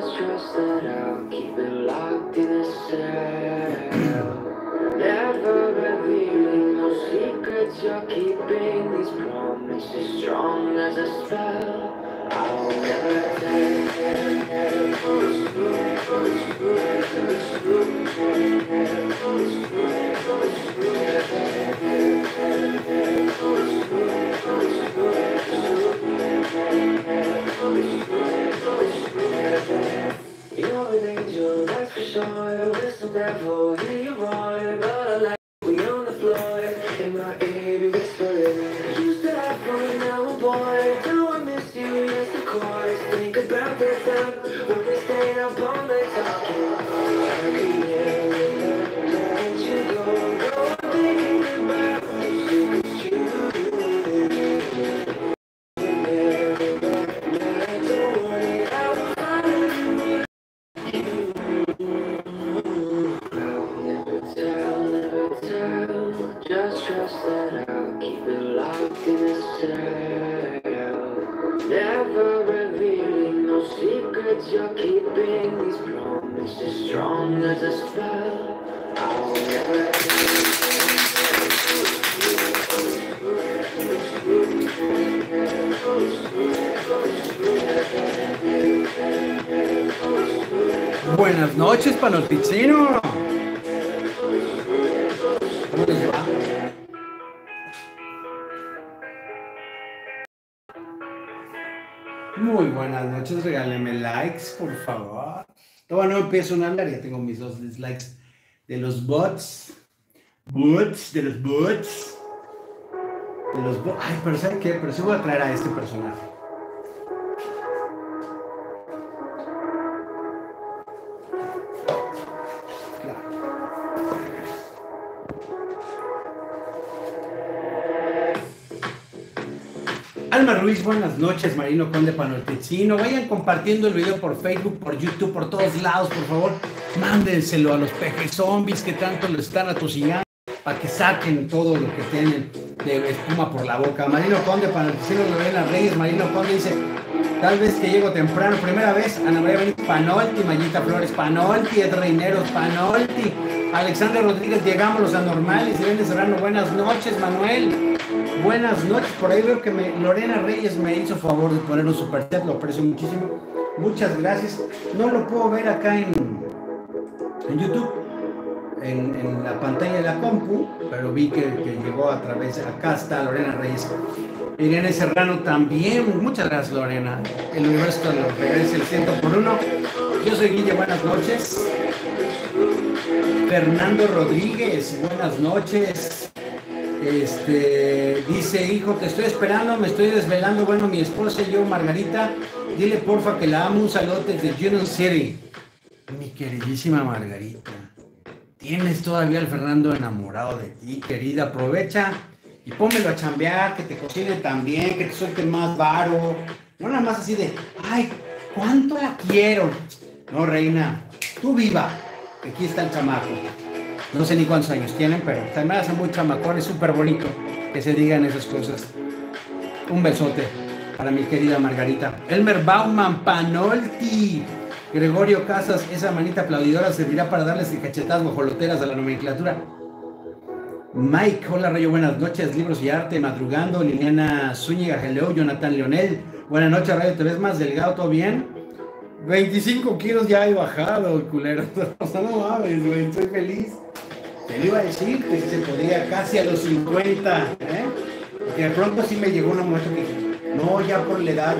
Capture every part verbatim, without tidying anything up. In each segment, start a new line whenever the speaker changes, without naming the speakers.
Just trust that I'll keep it locked in a cell. Never revealing no secrets you're keeping. These promises strong as a spell. I'll never tell. You're an angel, that's for sure. With some devil, hear you roar. But I like we on the floor. In my ear, you whispering. Used to have fun, now I'm bored. Now I miss you, yes of course. Think about the time when we stayed up all night talking. I could never let you go. Go on thinking about the secrets you do. Just trust that I'll keep it locked in a cell. Never revealing no secrets you're keeping. These promises strong as a spell. I'll never
Buenas noches, Panoticino. ¿Cómo les va? Muy buenas noches, regálenme likes, por favor. Todavía no empiezo a hablar, ya tengo mis dos dislikes de los bots. Bots, de los bots. De los bots. Ay, pero ¿saben qué? Pero sí voy a traer a este personaje. Alma Ruiz, buenas noches. Marino Conde Panoltecino. Vayan compartiendo el video por Facebook, por YouTube, por todos lados, por favor. Mándenselo a los pejes zombies que tanto lo están atosigando para que saquen todo lo que tienen de espuma por la boca. Marino Conde Panoltecino, Lorena Reyes. Marino Conde dice, tal vez que llego temprano. Primera vez, Ana María Benítez, Panolti, Mayita Flores, Panolti, Ed Reineros, Panolti. Alexander Rodríguez, llegamos los anormales. Irene Serrano, buenas noches, Manuel. Buenas noches, por ahí veo que me, Lorena Reyes me hizo favor de poner un superchat, lo aprecio muchísimo. Muchas gracias. No lo puedo ver acá en, en YouTube, en, en la pantalla de la compu, pero vi que, que llegó a través, acá está Lorena Reyes. Irene Serrano también, muchas gracias, Lorena. El universo de los regresa el ciento por uno. Yo soy Guille, buenas noches. Fernando Rodríguez, buenas noches. Este, dice, hijo, te estoy esperando, me estoy desvelando. Bueno, mi esposa y yo, Margarita, dile porfa que la amo. Un saludo desde Union City. Mi queridísima Margarita, tienes todavía al Fernando enamorado de ti, querida. Aprovecha y pónmelo a chambear, que te cocine también, que te suelte más varo. No nada más así de, ay, ¿cuánto la quiero? No, reina, tú viva, que aquí está el chamaco. No sé ni cuántos años tienen, pero también hacen muy chamacón, es súper bonito que se digan esas cosas. Un besote para mi querida Margarita. Elmer Bauman, Panolti. Gregorio Casas, esa manita aplaudidora servirá para darles cachetadas guajoloteras a la nomenclatura. Mike, hola Rayo, buenas noches. Libros y arte, madrugando. Liliana Zúñiga, hello. Jonathan Leonel, buenas noches Rayo, ¿te ves más delgado? ¿Todo bien? veinticinco kilos ya he bajado, culero. O sea, no mames, güey, estoy feliz. Te lo iba a decir que se podía casi a los cincuenta, ¿eh? Porque de pronto sí me llegó una muestra que dije, no, ya por la edad,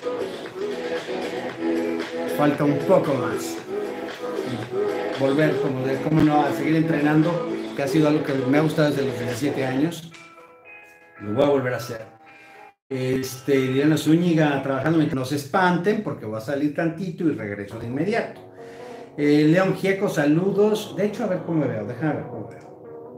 falta un poco más. Volver, como de, cómo no, a seguir entrenando, que ha sido algo que me ha gustado desde los diecisiete años. Lo voy a volver a hacer. Este, Diana Zúñiga, trabajando mientras no se espanten, porque voy a salir tantito y regreso de inmediato. Eh, León Gieco, saludos. De hecho, a ver cómo me veo, déjame ver cómo veo.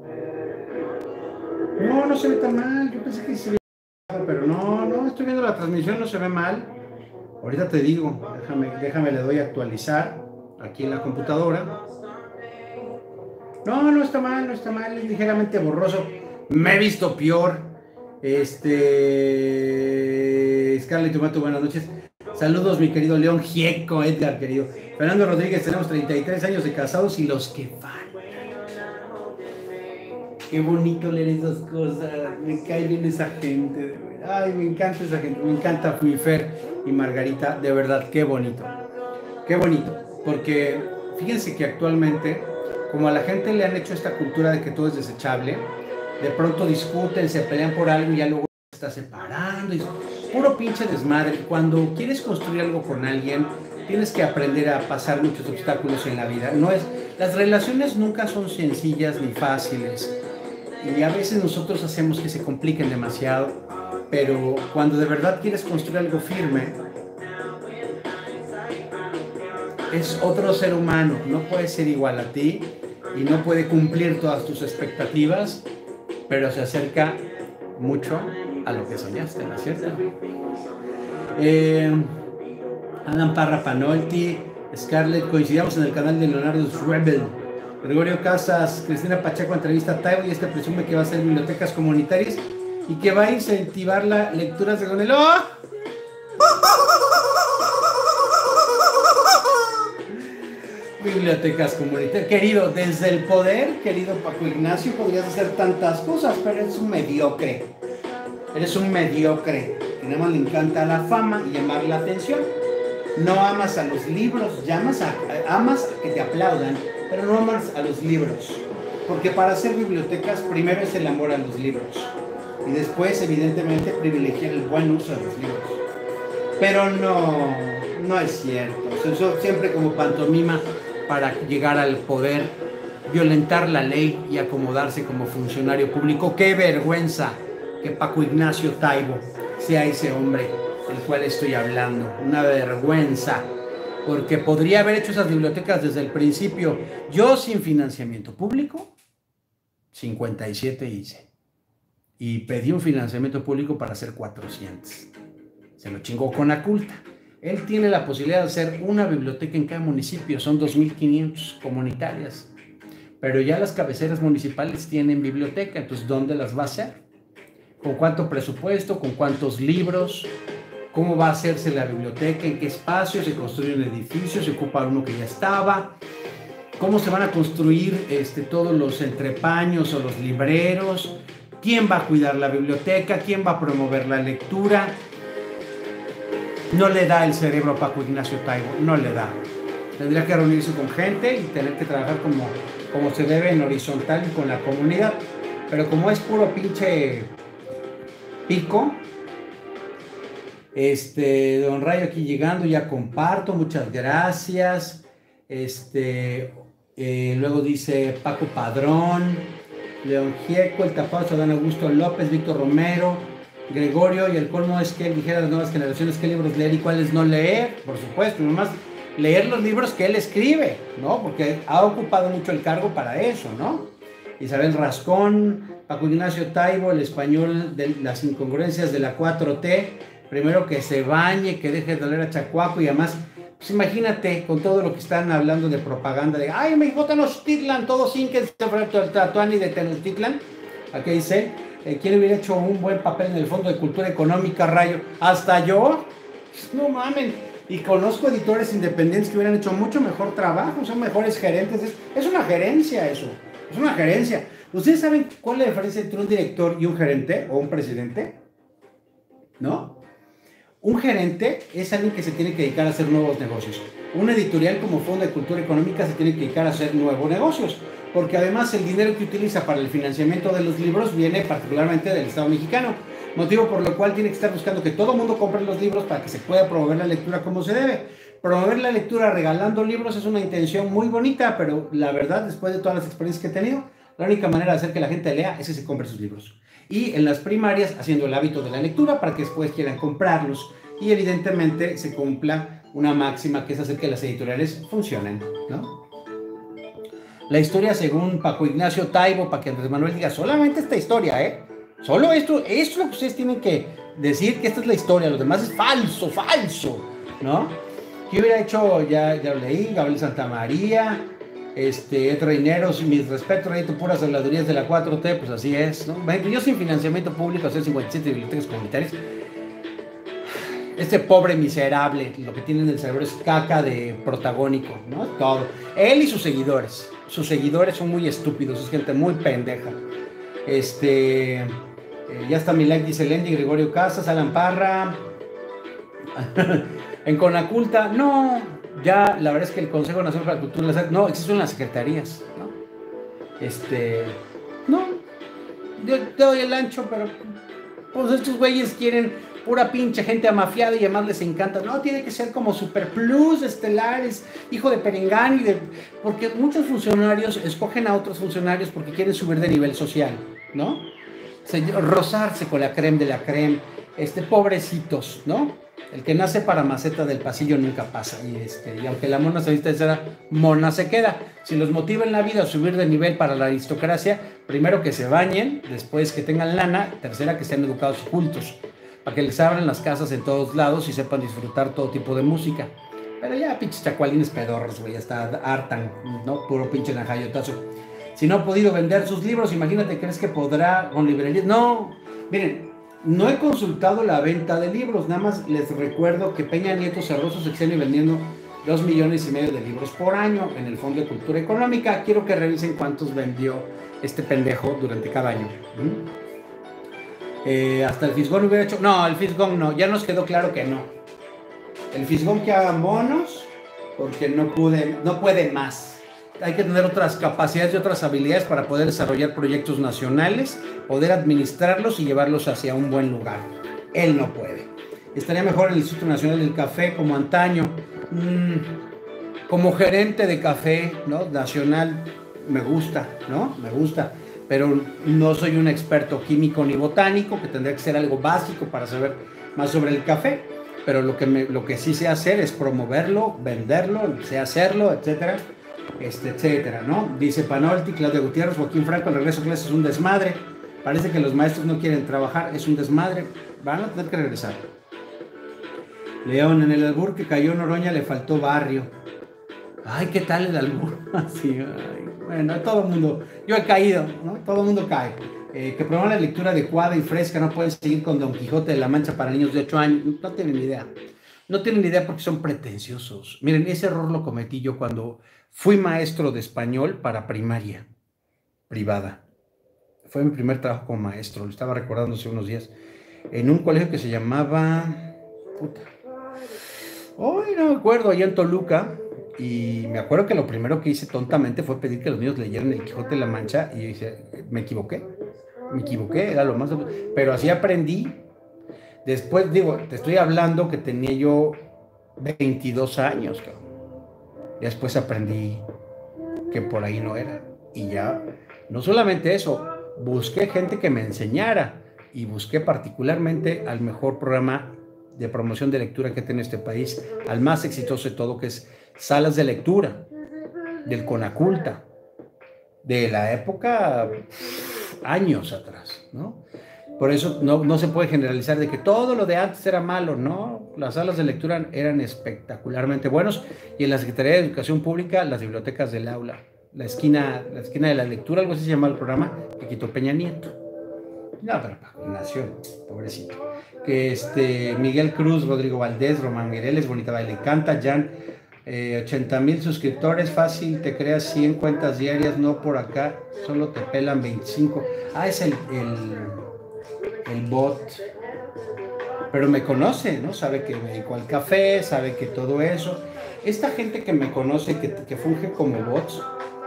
No, no se ve tan mal. Yo pensé que se veía mal, pero no, no, estoy viendo la transmisión, no se ve mal. Ahorita te digo, déjame, déjame, le doy a actualizar aquí en la computadora. No, no está mal, no está mal, es ligeramente borroso. Me he visto peor. Este, Scarlett Tomato, buenas noches. Saludos, mi querido León Gieco, Edgar, querido. Fernando Rodríguez, tenemos treinta y tres años de casados y los que faltan. Qué bonito leer esas cosas. Me cae bien esa gente, de verdad. Ay, me encanta esa gente. Me encanta mi Fer y Margarita. De verdad, qué bonito. Qué bonito. Porque fíjense que actualmente, como a la gente le han hecho esta cultura de que todo es desechable, de pronto discuten, se pelean por algo y ya luego se está separando. Y puro pinche desmadre. Cuando quieres construir algo con alguien, tienes que aprender a pasar muchos obstáculos en la vida. No es, las relaciones nunca son sencillas ni fáciles. Y a veces nosotros hacemos que se compliquen demasiado, pero cuando de verdad quieres construir algo firme, es otro ser humano, no puede ser igual a ti y no puede cumplir todas tus expectativas, pero se acerca mucho a lo que soñaste, ¿no es cierto? Eh, Adam Parra Panolti, Scarlett, coincidamos en el canal de Leonardo Rebel. Gregorio Casas, Cristina Pacheco entrevista a Taibo y este presume que va a hacer bibliotecas comunitarias y que va a incentivar las lecturas de Gonelo. ¡Oh! Bibliotecas comunitarias. Querido, desde el poder, querido Paco Ignacio, podrías hacer tantas cosas, pero eres un mediocre. Eres un mediocre, que nada más le encanta la fama y llamar la atención. No amas a los libros, llamas a, amas a que te aplaudan, pero no amas a los libros. Porque para hacer bibliotecas, primero es el amor a los libros. Y después, evidentemente, privilegiar el buen uso de los libros. Pero no, no es cierto. Se usó siempre como pantomima para llegar al poder, violentar la ley y acomodarse como funcionario público. ¡Qué vergüenza que Paco Ignacio Taibo sea ese hombre del cual estoy hablando! Una vergüenza, porque podría haber hecho esas bibliotecas desde el principio. Yo, sin financiamiento público, cincuenta y siete hice. Y pedí un financiamiento público para hacer cuatrocientos. Se lo chingó con Aculta. Él tiene la posibilidad de hacer una biblioteca en cada municipio. Son dos mil quinientas comunitarias. Pero ya las cabeceras municipales tienen biblioteca. Entonces, ¿dónde las va a hacer? ¿Con cuánto presupuesto? ¿Con cuántos libros? ¿Cómo va a hacerse la biblioteca? ¿En qué espacio? ¿Se construye un edificio? ¿Se ocupa uno que ya estaba? ¿Cómo se van a construir este, todos los entrepaños o los libreros? ¿Quién va a cuidar la biblioteca? ¿Quién va a promover la lectura? No le da el cerebro a Paco Ignacio Taibo, no le da. Tendría que reunirse con gente y tener que trabajar como, como se debe en horizontal y con la comunidad. Pero como es puro pinche pico, este, Don Rayo aquí llegando, ya comparto, muchas gracias. Este, eh, luego dice Paco Padrón, León Gieco, el tapado, Dan Augusto López, Víctor Romero, Gregorio, y el colmo es que él dijera a las nuevas generaciones qué libros leer y cuáles no leer, por supuesto, nomás leer los libros que él escribe, ¿no? Porque ha ocupado mucho el cargo para eso, ¿no? Isabel Rascón, Paco Ignacio Taibo, el español de las incongruencias de la cuatro T, primero que se bañe, que deje de oler a Chacuaco y además, pues imagínate con todo lo que están hablando de propaganda de, ay, me votan los Titlan, todos sin que se el Tatuani de Tenochtitlan, aquí dice, eh, ¿quién hubiera hecho un buen papel en el Fondo de Cultura Económica, Rayo? ¿Hasta yo? No mamen. Y conozco editores independientes que hubieran hecho mucho mejor trabajo, son mejores gerentes. Es, es una gerencia eso, es una gerencia. ¿Ustedes saben cuál es la diferencia entre un director y un gerente o un presidente? ¿No? Un gerente es alguien que se tiene que dedicar a hacer nuevos negocios. Un editorial como Fondo de Cultura Económica se tiene que dedicar a hacer nuevos negocios, porque además el dinero que utiliza para el financiamiento de los libros viene particularmente del Estado mexicano, motivo por lo cual tiene que estar buscando que todo el mundo compre los libros para que se pueda promover la lectura como se debe. Promover la lectura regalando libros es una intención muy bonita, pero la verdad, después de todas las experiencias que he tenido, la única manera de hacer que la gente lea es que se compre sus libros. Y en las primarias, haciendo el hábito de la lectura para que después quieran comprarlos. Y evidentemente se cumpla una máxima que es hacer que las editoriales funcionen, ¿no? La historia según Paco Ignacio Taibo, para que Andrés Manuel diga solamente esta historia, ¿eh? Solo esto, esto es lo que ustedes tienen que decir, que esta es la historia, lo demás es falso, falso, ¿no? ¿Qué hubiera hecho? Ya, ya lo leí, Gabriel Santamaría, este, Ed Reineros, mis respetos, Reito, puras habladurías de la cuatro T, pues así es, ¿no? Yo sin financiamiento público, hacer cincuenta y siete bibliotecas comunitarias, Este pobre miserable, lo que tiene en el cerebro es caca de protagónico, ¿no? Todo. Él y sus seguidores. Sus seguidores son muy estúpidos, es gente muy pendeja. Este... Eh, ya está mi like, dice Lendy, Gregorio Casas, Alan Parra. En Conaculta, no, ya la verdad es que el Consejo Nacional para la Cultura, no, existen las secretarías, ¿no? Este, no, yo te doy el ancho, pero pues estos güeyes quieren pura pinche gente amafiada y además les encanta, no, tiene que ser como Super Plus, estelares, hijo de Perengán, y de, porque muchos funcionarios escogen a otros funcionarios porque quieren subir de nivel social, ¿no? O sea, rozarse con la creme de la creme, este, pobrecitos, ¿no? El que nace para maceta del pasillo nunca pasa, y, este, y aunque la mona se viste de cera, mona se queda. Si los motiva en la vida a subir de nivel para la aristocracia, primero que se bañen, después que tengan lana, tercera que sean educados y cultos, para que les abran las casas en todos lados y sepan disfrutar todo tipo de música. Pero ya pinches chacualines pedorros, güey, hasta hartan, ¿no? Puro pinche najayotazo. Si no ha podido vender sus libros, imagínate, ¿crees que podrá con librerías? No, miren, no he consultado la venta de libros, nada más les recuerdo que Peña Nieto cerró su sexenio vendiendo dos millones y medio de libros por año en el Fondo de Cultura Económica. Quiero que revisen cuántos vendió este pendejo durante cada año. ¿Mm? Eh, hasta el Fisgón hubiera hecho... No, el Fisgón no, ya nos quedó claro que no. El Fisgón que haga monos, porque no, pude, no puede más. Hay que tener otras capacidades y otras habilidades para poder desarrollar proyectos nacionales, poder administrarlos y llevarlos hacia un buen lugar. Él no puede. Estaría mejor el Instituto Nacional del Café como antaño, mmm, como gerente de café, ¿no? Nacional, me gusta, ¿no? Me gusta, pero no soy un experto químico ni botánico, que tendría que ser algo básico para saber más sobre el café, pero lo que, me, lo que sí sé hacer es promoverlo, venderlo, sé hacerlo, etcétera. Este, etcétera, ¿no? Dice Panolti, Claudia Gutiérrez, Joaquín Franco, el regreso a clases es un desmadre. Parece que los maestros no quieren trabajar, es un desmadre. Van a tener que regresar. León, en el albur que cayó Noroña le faltó barrio. Ay, ¿qué tal el albur? Así, ay, bueno, todo el mundo, yo he caído, ¿no? Todo el mundo cae. Eh, que promuevan la lectura adecuada y fresca, no pueden seguir con Don Quijote de la Mancha para niños de ocho años, no tienen ni idea. No tienen ni idea porque son pretenciosos. Miren, ese error lo cometí yo cuando fui maestro de español para primaria privada. Fue mi primer trabajo como maestro, lo estaba recordando hace unos días, en un colegio que se llamaba... Puta. Hoy no me acuerdo, allá en Toluca, y me acuerdo que lo primero que hice tontamente fue pedir que los niños leyeran El Quijote de la Mancha, y dije, me equivoqué, me equivoqué, era lo más... Pero así aprendí. Después, digo, te estoy hablando que tenía yo veintidós años, cabrón. Después aprendí que por ahí no era. Y ya, no solamente eso, busqué gente que me enseñara y busqué particularmente al mejor programa de promoción de lectura que tiene este país, al más exitoso de todo, que es Salas de Lectura, del Conaculta, de la época, años atrás, ¿no? Por eso no, no se puede generalizar de que todo lo de antes era malo, ¿no? Las salas de lectura eran espectacularmente buenos, y en la Secretaría de Educación Pública, las bibliotecas del aula, la esquina, la esquina de la lectura, algo así se llama el programa, que quitó Peña Nieto. No, pero nació, pobrecito. Que este, Miguel Cruz, Rodrigo Valdés, Román Guereles, Bonita Baile Canta, Jan, eh, ochenta mil suscriptores, fácil, te creas cien cuentas diarias, no por acá, solo te pelan veinticinco. Ah, es el... el el bot, pero me conoce, ¿no? Sabe que me dedico al café, sabe que todo eso. Esta gente que me conoce, que, que funge como bots,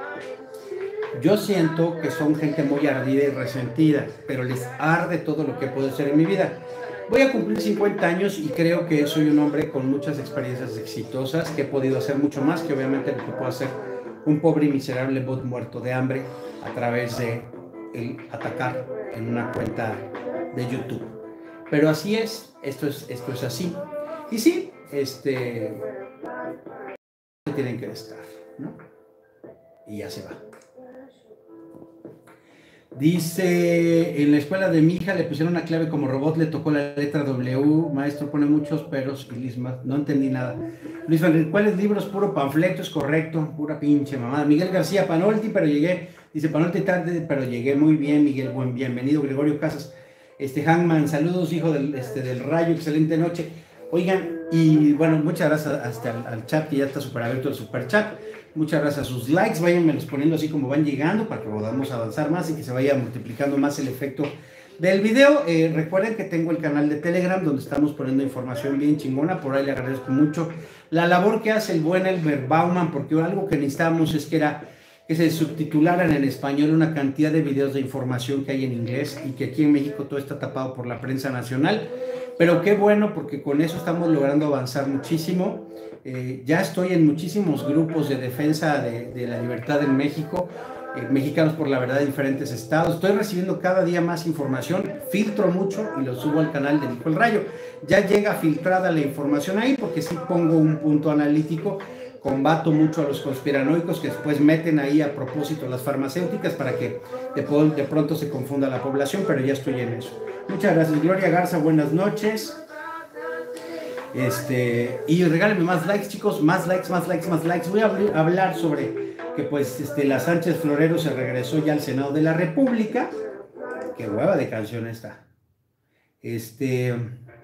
yo siento que son gente muy ardida y resentida, pero les arde todo lo que puedo hacer en mi vida. Voy a cumplir cincuenta años y creo que soy un hombre con muchas experiencias exitosas, que he podido hacer mucho más que obviamente lo que puedo hacer un pobre y miserable bot muerto de hambre a través de el atacar en una cuenta de YouTube. Pero así es, esto es, esto es así. Y sí, este, tienen que estar, ¿no? Y ya se va. Dice, en la escuela de mi hija le pusieron una clave como robot, le tocó la letra W, maestro pone muchos peros y lismas, no entendí nada. Luis Van, ¿cuáles libros? Puro panfleto, es correcto, pura pinche mamada. Miguel García, Panolti, pero llegué, dice Panolti tarde, pero llegué muy bien, Miguel, buen, bienvenido. Gregorio Casas, este Hangman, saludos, hijo del, este, del rayo, excelente noche. Oigan, y bueno, muchas gracias hasta al, al chat que ya está súper abierto el super chat. Muchas gracias a sus likes, váyanmelos poniendo así como van llegando para que podamos avanzar más y que se vaya multiplicando más el efecto del video. Eh, recuerden que tengo el canal de Telegram donde estamos poniendo información bien chingona, por ahí le agradezco mucho la labor que hace el buen Elmer Bauman, porque algo que necesitábamos es que era que se subtitularan en español una cantidad de videos de información que hay en inglés y que aquí en México todo está tapado por la prensa nacional. Pero qué bueno, porque con eso estamos logrando avanzar muchísimo. Eh, ya estoy en muchísimos grupos de defensa de, de la libertad en México, eh, Mexicanos por la Verdad de diferentes estados. Estoy recibiendo cada día más información, filtro mucho y lo subo al canal de Nico el Rayo. Ya llega filtrada la información ahí porque sí pongo un punto analítico. Combato mucho a los conspiranoicos que después meten ahí a propósito las farmacéuticas para que de, de pronto se confunda la población, pero ya estoy en eso. Muchas gracias, Gloria Garza, buenas noches. Este, y regálenme más likes, chicos, más likes, más likes, más likes. Voy a hablar sobre que pues este, la Sánchez Florero se regresó ya al Senado de la República. Qué hueva de canción esta. Este,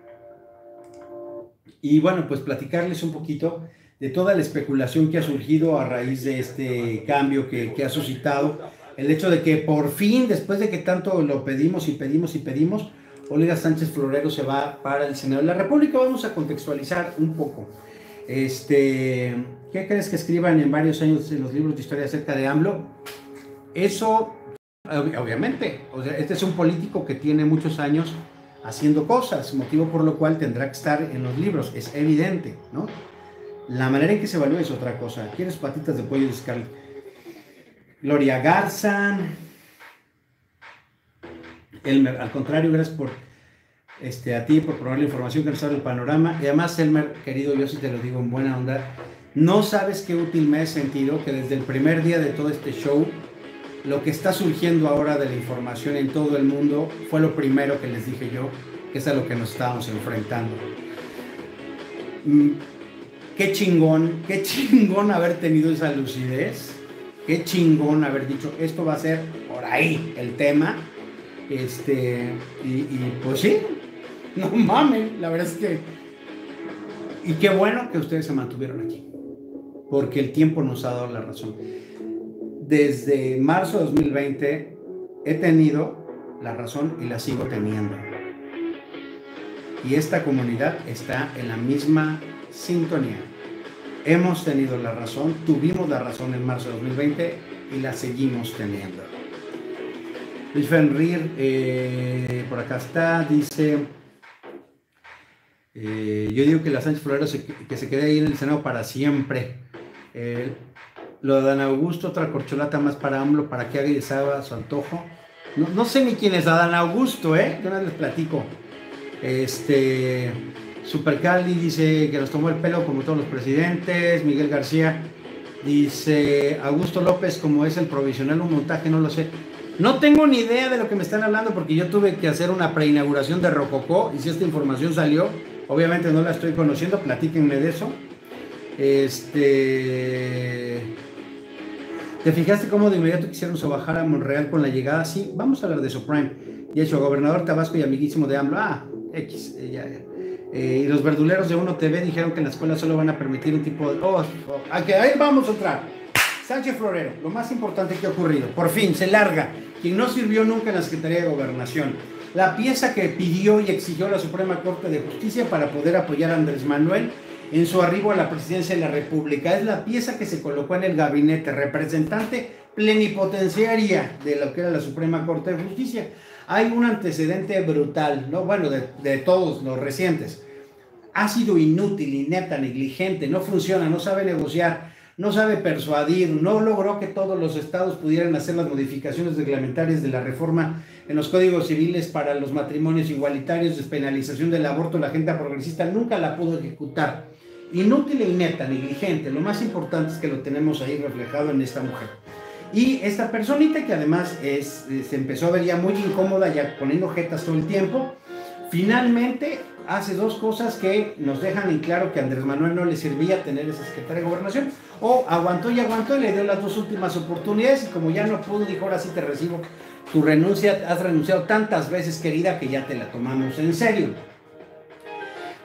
y bueno, pues platicarles un poquito de toda la especulación que ha surgido a raíz de este cambio que, que ha suscitado el hecho de que por fin, después de que tanto lo pedimos y pedimos y pedimos, Olga Sánchez Florero se va para el Senado de la República. Vamos a contextualizar un poco. Este, ¿qué crees que escriban en varios años en los libros de historia acerca de AMLO? Eso, obviamente, o sea, este es un político que tiene muchos años haciendo cosas, motivo por lo cual tendrá que estar en los libros, es evidente, ¿no? La manera en que se evalúa es otra cosa. ¿Quieres patitas de pollo de Scarlett? Gloria Garza. Elmer, al contrario, gracias por este, a ti por probar la información que nos abre el panorama. Y además, Elmer, querido, yo sí te lo digo en buena onda, no sabes qué útil me he sentido que desde el primer día de todo este show, lo que está surgiendo ahora de la información en todo el mundo fue lo primero que les dije yo, que es a lo que nos estábamos enfrentando. Qué chingón, qué chingón haber tenido esa lucidez, qué chingón haber dicho, esto va a ser por ahí el tema. Este, y, y pues sí, no mamen, la verdad es que, y qué bueno que ustedes se mantuvieron aquí, porque el tiempo nos ha dado la razón. Desde marzo de dos mil veinte he tenido la razón y la sigo teniendo. Y esta comunidad está en la misma sintonía. Hemos tenido la razón, tuvimos la razón en marzo de dos mil veinte y la seguimos teniendo. Luis Fenrir, eh, por acá está, dice, eh, yo digo que la Sánchez Florero se, que se quede ahí en el Senado para siempre. Eh, lo de Adán Augusto, otra corcholata más para AMLO, para que haga y deshaga a su antojo. No, no sé ni quién es Adán Augusto, ¿eh? Yo no les platico. Este, Super Cali dice que nos tomó el pelo como todos los presidentes. Miguel García dice, Augusto López, como es el provisional, un montaje, no lo sé. No tengo ni idea de lo que me están hablando porque yo tuve que hacer una preinauguración de Rococó y si esta información salió, obviamente no la estoy conociendo, platíquenme de eso. Este, ¿te fijaste cómo de inmediato quisieron sobajar a Monreal con la llegada? Sí, vamos a hablar de eso, Prime. Y hecho, gobernador Tabasco y amiguísimo de AMLO. Ah, X. Eh, ya, ya. Eh, y los verduleros de Uno T V dijeron que en la escuela solo van a permitir un tipo de... Oh, oh, okay, ahí vamos otra. Sánchez Florero, lo más importante que ha ocurrido, por fin se larga, quien no sirvió nunca en la Secretaría de Gobernación, la pieza que pidió y exigió la Suprema Corte de Justicia para poder apoyar a Andrés Manuel en su arribo a la presidencia de la República, es la pieza que se colocó en el gabinete, representante plenipotenciaria de lo que era la Suprema Corte de Justicia. Hay un antecedente brutal, ¿no? Bueno, de, de todos los recientes. Ha sido inútil, inepta, negligente, no funciona, no sabe negociar, no sabe persuadir, no logró que todos los estados pudieran hacer las modificaciones reglamentarias de la reforma en los códigos civiles para los matrimonios igualitarios, despenalización del aborto. La agenda progresista nunca la pudo ejecutar. Inútil e inepta, negligente. Lo más importante es que lo tenemos ahí reflejado en esta mujer. Y esta personita que además es, se empezó a ver ya muy incómoda, ya poniendo jetas todo el tiempo, finalmente hace dos cosas que nos dejan en claro que a Andrés Manuel no le servía tener esa secretaria de Gobernación, o aguantó y aguantó y le dio las dos últimas oportunidades y como ya no pudo, dijo, ahora sí te recibo tu renuncia, has renunciado tantas veces, querida, que ya te la tomamos en serio.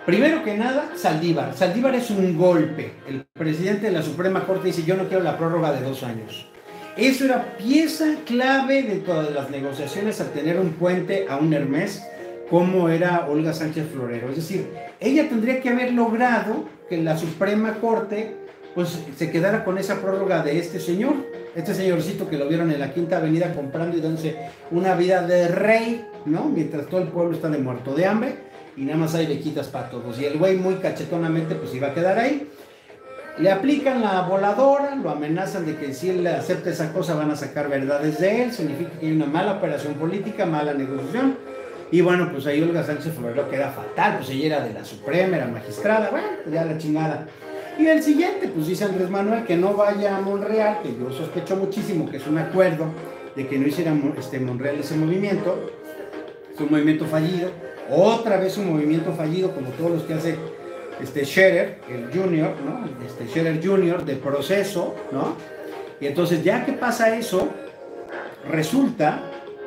Primero que nada, Saldívar. Saldívar es un golpe. El presidente de la Suprema Corte dice, yo no quiero la prórroga de dos años. Eso era pieza clave de todas las negociaciones a tener un puente a un Hermes, como era Olga Sánchez Florero. Es decir, ella tendría que haber logrado que la Suprema Corte pues, se quedara con esa prórroga de este señor, este señorcito que lo vieron en la Quinta Avenida comprando y dándose una vida de rey, ¿no? Mientras todo el pueblo está de muerto de hambre y nada más hay bequitas para todos. Y el güey muy cachetonamente pues iba a quedar ahí. Le aplican la voladora, lo amenazan de que si él acepta esa cosa van a sacar verdades de él, significa que hay una mala operación política, mala negociación. Y bueno, pues ahí Olga Sánchez Florero queda fatal, pues ella era de la Suprema, era magistrada, bueno, pues ya la chingada. Y el siguiente, pues dice Andrés Manuel que no vaya a Monreal, que yo sospecho muchísimo que es un acuerdo de que no hiciera este, Monreal ese movimiento, es un movimiento fallido, otra vez un movimiento fallido como todos los que hace este Scherer, el Junior, ¿no? Este Scherer Junior de proceso, ¿no? Y entonces ya que pasa eso, resulta,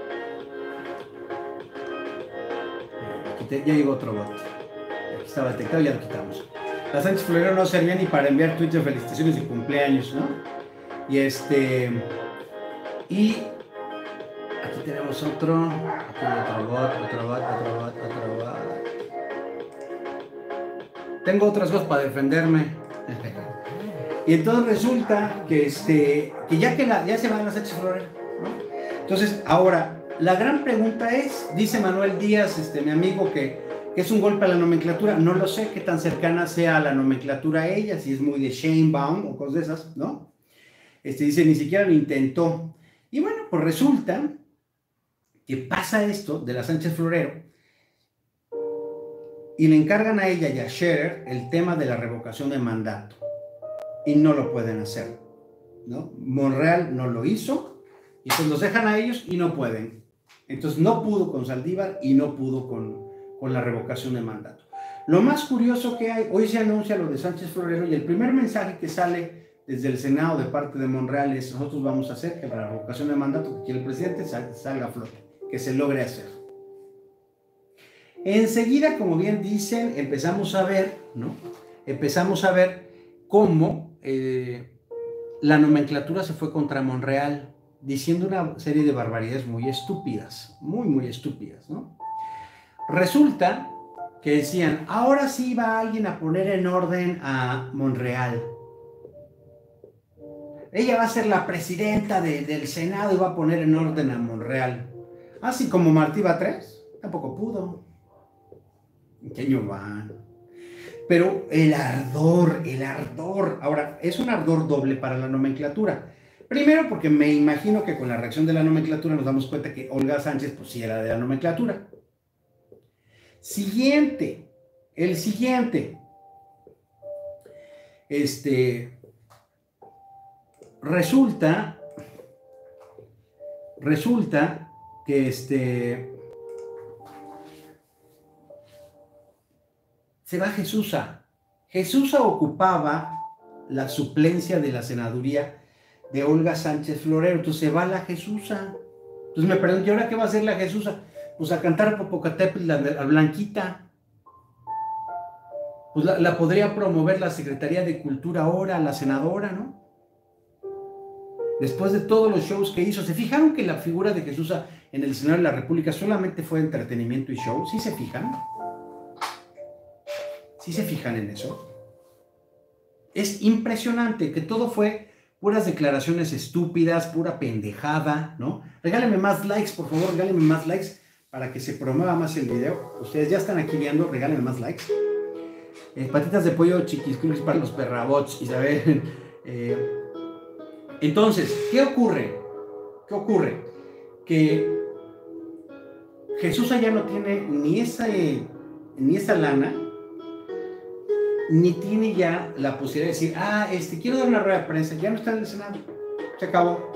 aquí te, ya llegó otro bot, aquí estaba detectado, ya lo quitamos. La Sánchez Florero no servía ni para enviar tweets de felicitaciones de cumpleaños, ¿no? Y este, y aquí tenemos otro, aquí otro bot, otro bot, otro bot, otro bot. Tengo otras cosas para defenderme. Y entonces resulta que, este, que ya que la, ya se va la Sánchez Florero, ¿no? Entonces, ahora, la gran pregunta es, dice Manuel Díaz, este, mi amigo, que, que es un golpe a la nomenclatura. No lo sé qué tan cercana sea a la nomenclatura a ella, si es muy de Sheinbaum o cosas de esas, ¿no? Este, dice, ni siquiera lo intentó. Y bueno, pues resulta que pasa esto de la Sánchez Florero, y le encargan a ella y a Scherer el tema de la revocación de mandato. Y no lo pueden hacer, ¿no? Monreal no lo hizo, y pues los dejan a ellos y no pueden. Entonces no pudo con Saldívar y no pudo con, con la revocación de mandato. Lo más curioso que hay, hoy se anuncia lo de Sánchez Florero, y el primer mensaje que sale desde el Senado de parte de Monreal es, nosotros vamos a hacer que la revocación de mandato, que el presidente salga a flote, que se logre hacer. Enseguida, como bien dicen, empezamos a ver, ¿no? Empezamos a ver cómo eh, la nomenclatura se fue contra Monreal, diciendo una serie de barbaridades muy estúpidas, muy, muy estúpidas, ¿no? Resulta que decían, ahora sí va alguien a poner en orden a Monreal. Ella va a ser la presidenta de, del Senado y va a poner en orden a Monreal. Así como Martí Batres, tampoco pudo. ¿En qué año van? Pero el ardor, el ardor. Ahora, es un ardor doble para la nomenclatura. Primero, porque me imagino que con la reacción de la nomenclatura nos damos cuenta que Olga Sánchez, pues sí era de la nomenclatura. Siguiente, el siguiente. Este, resulta, resulta que este... se va Jesusa. Jesusa ocupaba la suplencia de la senaduría de Olga Sánchez Florero. Entonces se va la Jesusa. Entonces me pregunto, ¿y ahora qué va a hacer la Jesusa? Pues a cantar Popocatépetl a la Blanquita. Pues la, la podría promover la Secretaría de Cultura ahora, la senadora, ¿no? Después de todos los shows que hizo. ¿Se fijaron que la figura de Jesusa en el Senado de la República solamente fue entretenimiento y show? ¿Sí se fijan? ¿Sí se fijan en eso? Es impresionante que todo fue puras declaraciones estúpidas, pura pendejada, ¿no? Regálenme más likes, por favor, regálenme más likes para que se promueva más el video. Ustedes ya están aquí viendo, regálenme más likes. Eh, patitas de pollo chiquisculis para los perrabots, Isabel. Eh, entonces, ¿qué ocurre? ¿Qué ocurre? Que Jesús ya no tiene ni esa, eh, ni esa lana, ni tiene ya la posibilidad de decir, ah, este, quiero dar una rueda de prensa, ya no está en el Senado, se acabó.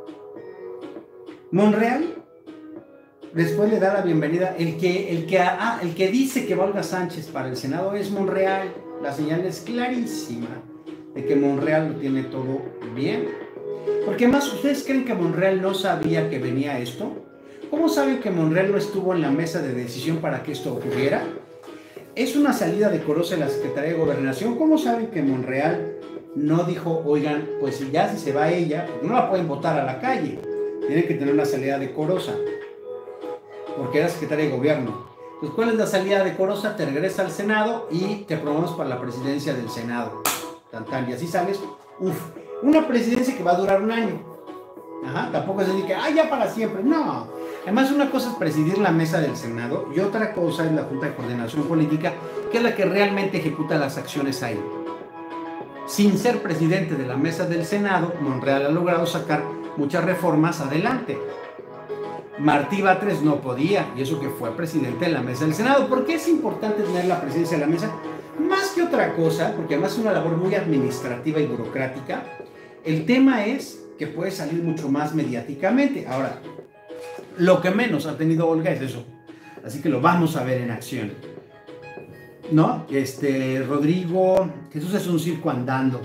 Monreal después le da la bienvenida, el que, el que, ah, el que dice que va Olga Sánchez para el Senado es Monreal. La señal es clarísima de que Monreal lo tiene todo bien. Porque más, ¿ustedes creen que Monreal no sabía que venía esto? ¿Cómo saben que Monreal no estuvo en la mesa de decisión para que esto ocurriera? ¿Es una salida decorosa de la Secretaría de Gobernación? ¿Cómo saben que Monreal no dijo, oigan, pues si ya si se va ella, pues no la pueden votar a la calle? Tienen que tener una salida decorosa, porque era secretaria de gobierno. Pues, ¿cuál es la salida decorosa? Te regresa al Senado y te promovemos para la presidencia del Senado. Tan, tan, y así sales, uff, una presidencia que va a durar un año. Ajá, tampoco es decir que, ah, ya para siempre, no. Además, una cosa es presidir la mesa del Senado y otra cosa es la Junta de Coordinación Política, que es la que realmente ejecuta las acciones ahí. Sin ser presidente de la mesa del Senado, Monreal ha logrado sacar muchas reformas adelante. Martí Batres no podía, y eso que fue presidente de la mesa del Senado. ¿Por qué es importante tener la presidencia de la mesa? Más que otra cosa, porque además es una labor muy administrativa y burocrática, el tema es que puede salir mucho más mediáticamente. Ahora, lo que menos ha tenido Olga es eso, así que lo vamos a ver en acción, ¿no? Este, Rodrigo, Jesús es un circo andando.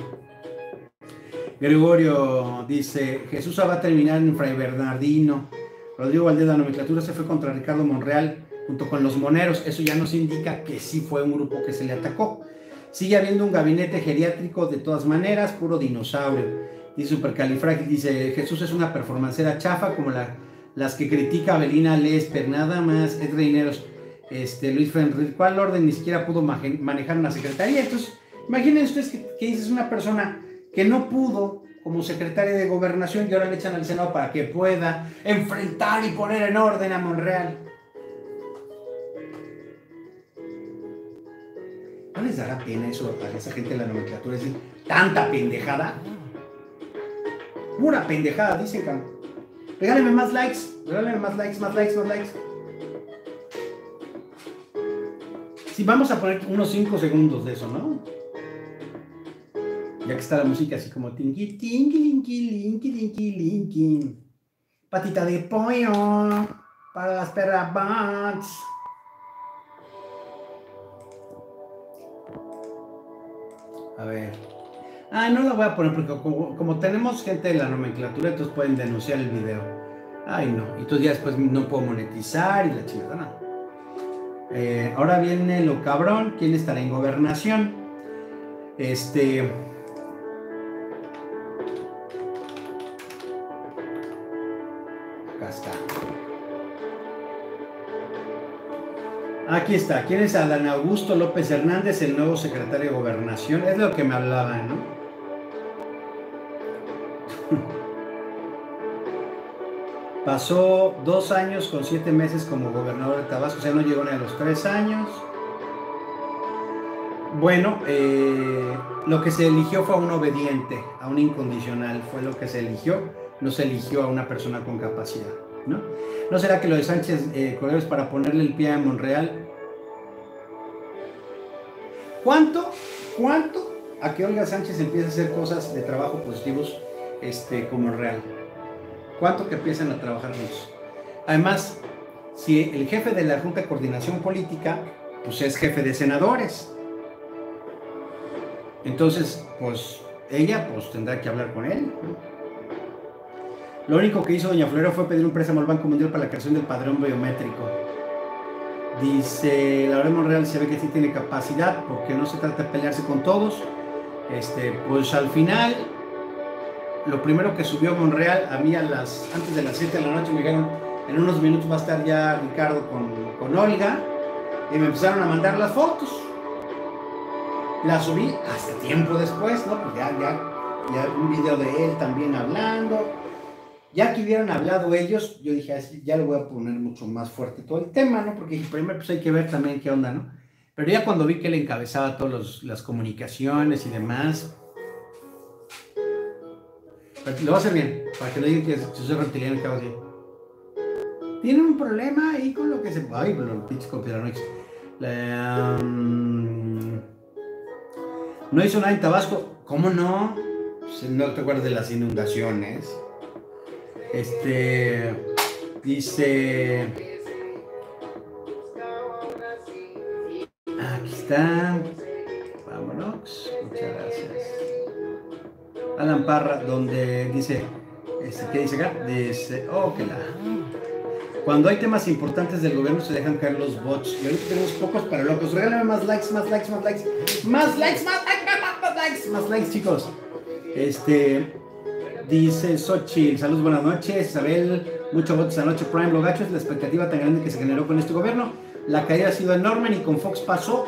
Gregorio dice, Jesús va a terminar en Fray Bernardino. Rodrigo Valdés, la nomenclatura se fue contra Ricardo Monreal junto con los moneros. Eso ya nos indica que sí fue un grupo que se le atacó. Sigue habiendo un gabinete geriátrico de todas maneras, puro dinosaurio. Dice Supercalifragil, dice, Jesús es una performancera chafa como la, las que critica a Belina Lesper, nada más, es reineros. Este, Luis Fenrir, ¿cuál orden? Ni siquiera pudo manejar una secretaría. Entonces, imagínense ustedes que, que dices una persona que no pudo como secretaria de Gobernación y ahora le echan al Senado para que pueda enfrentar y poner en orden a Monreal. ¿No les dará pena eso a esa gente de la nomenclatura? Es decir, tanta pendejada. Pura pendejada, dicen, cabrón. Regálenme más likes, regálenme más likes, más likes, más likes. Sí, vamos a poner unos cinco segundos de eso, ¿no? Ya que está la música así como tinky, tinky, linky, linky, linky, linky. Patita de pollo para las perras bots. A ver. Ah, no lo voy a poner porque como, como tenemos gente de la nomenclatura, entonces pueden denunciar el video. Ay, no. Y entonces ya después no puedo monetizar y la chingada, no. Eh, ahora viene lo cabrón. ¿Quién estará en gobernación? Este... Acá está. Aquí está. ¿Quién es Adán Augusto López Hernández, el nuevo secretario de Gobernación? Es de lo que me hablaban, ¿no? Pasó dos años con siete meses como gobernador de Tabasco, o sea, no llegó ni a los tres años. Bueno, eh, lo que se eligió fue a un obediente, a un incondicional, fue lo que se eligió, no se eligió a una persona con capacidad, ¿no? ¿No será que lo de Sánchez eh, Cordero es para ponerle el pie a Monreal? ¿Cuánto, cuánto a que Olga Sánchez empiece a hacer cosas de trabajo positivos este, con Monreal? ¿Cuánto que empiezan a trabajar juntos? Además, si el jefe de la Junta de Coordinación Política, pues es jefe de senadores. Entonces, pues, ella pues tendrá que hablar con él, ¿no? Lo único que hizo doña Florero fue pedir un préstamo al Banco Mundial para la creación del padrón biométrico. Dice, Laura Monreal se ve que sí tiene capacidad, porque no se trata de pelearse con todos. Este, pues al final, lo primero que subió Monreal, a mí a las, antes de las siete de la noche me dijeron, en unos minutos va a estar ya Ricardo con, con Olga, y me empezaron a mandar las fotos. La subí hasta tiempo después, ¿no? Pues ya, ya, ya un video de él también hablando. Ya que hubieran hablado ellos, yo dije, ya le voy a poner mucho más fuerte todo el tema, ¿no? Porque primero pues hay que ver también qué onda, ¿no? Pero ya cuando vi que él encabezaba todas las comunicaciones y demás, lo voy a hacer bien, para que no digan que yo soy reptiliano y que hago así. Tiene un problema ahí con lo que se... Ay, pero los pinches conspiranoicos. La, um... No hizo nada en Tabasco. ¿Cómo no? Pues no te acuerdas de las inundaciones. Este... Dice... Aquí está. Vámonos. Muchas gracias. Alan Parra, donde dice... Este, ¿qué dice acá? Dice... Oh, que la... Cuando hay temas importantes del gobierno se dejan caer los bots. Y ahorita tenemos pocos para locos. Regálame más likes, más likes, más likes. Más likes, más likes, más, más likes. Más likes, chicos. Este... Dice Xochitl, saludos, buenas noches. Isabel, mucho votos esta noche. Prime, lo gacho es la expectativa tan grande que se generó con este gobierno. La caída ha sido enorme, ni con Fox pasó.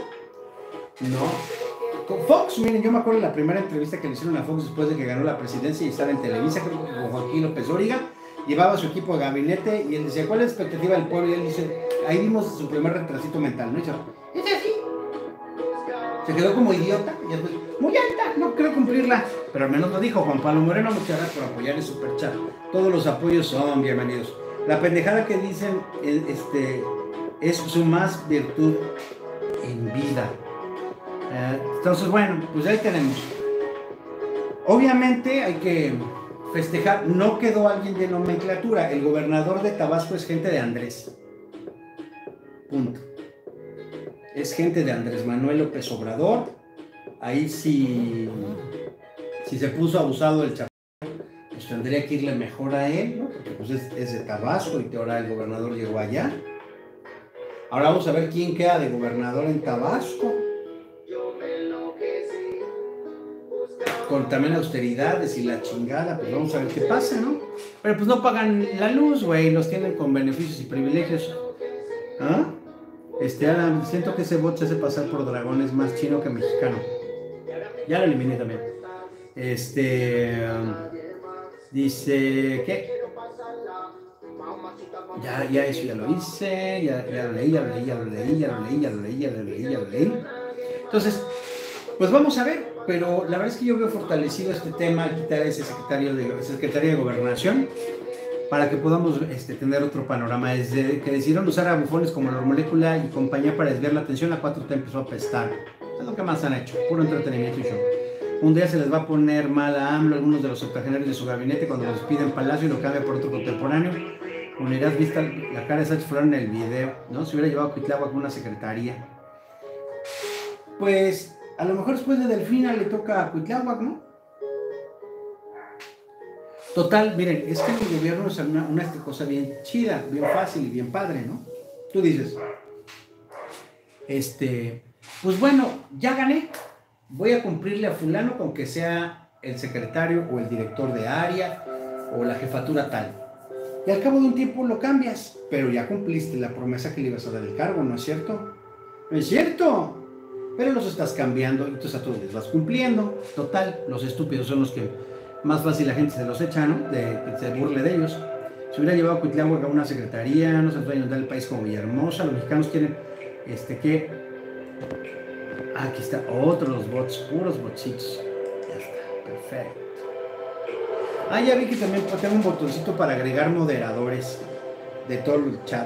No. Con Fox, miren, yo me acuerdo de la primera entrevista que le hicieron a Fox después de que ganó la presidencia y estaba en Televisa, creo que con Joaquín López Dóriga. Llevaba a su equipo de gabinete y él decía, ¿cuál es la expectativa del pueblo? Y él dice, ahí vimos su primer retrasito mental, ¿no? Y dice, es así. Se quedó como idiota y después, muy alta, no creo cumplirla. Pero al menos lo dijo Juan Pablo Moreno, muchas gracias por apoyar el superchat. Todos los apoyos son bienvenidos. La pendejada que dicen este, es su más virtud en vida. Eh, entonces, bueno, pues ahí tenemos. Obviamente hay que festejar. No quedó alguien de nomenclatura. El gobernador de Tabasco es gente de Andrés. Punto. Es gente de Andrés Manuel López Obrador. Ahí sí, si se puso abusado el chapo, pues tendría que irle mejor a él, ¿no? Porque pues es, es de Tabasco y ahora el gobernador llegó allá. Ahora vamos a ver quién queda de gobernador en Tabasco. Con también austeridades y la chingada, pues vamos a ver qué pasa, ¿no? Pero pues no pagan la luz, güey, los tienen con beneficios y privilegios. ¿Ah? Este, Alan, siento que ese bot se hace pasar por dragón, es más chino que mexicano. Ya lo eliminé también. Este... Um, dice... ¿Qué? Ya, ya eso ya lo hice, ya, ya lo leí, ya lo leí, ya lo leí, ya lo leí, ya lo leí, ya lo leí, ya lo leí. Entonces, pues vamos a ver, pero la verdad es que yo veo fortalecido este tema, quitar ese secretario de, secretario de Gobernación, para que podamos este, tener otro panorama. Desde que decidieron usar a bufones como la molécula y compañía para desviar la atención, la cuatro T empezó a apestar. Es lo que más han hecho, puro entretenimiento y show. Un día se les va a poner mal a AMLO algunos de los octogenarios de su gabinete cuando los piden Palacio y lo cambia por otro contemporáneo. Unirás vista la cara de Sánchez Flores en el video, ¿no? Se hubiera llevado a Cuitláhuac una secretaría. Pues, a lo mejor después de Delfina le toca a Cuitláhuac, ¿no? Total, miren, es que el gobierno es una, una cosa bien chida, bien fácil y bien padre, ¿no? Tú dices, este, pues bueno, ya gané, voy a cumplirle a fulano con que sea el secretario o el director de área o la jefatura tal. Y al cabo de un tiempo lo cambias, pero ya cumpliste la promesa que le ibas a dar el cargo, ¿no es cierto? No es cierto, pero los estás cambiando y entonces a todos les vas cumpliendo. Total, los estúpidos son los que más fácil la gente se los echa, ¿no? De que se burle de ellos. Se hubiera llevado a Cuitláhuac a una secretaría, no se puede inundar el país como Villahermosa. Los mexicanos quieren, este, que... Ah, aquí está, otros los bots, puros botsitos. Ya está, perfecto. Ah, ya vi que también tengo un botoncito para agregar moderadores de todo el chat.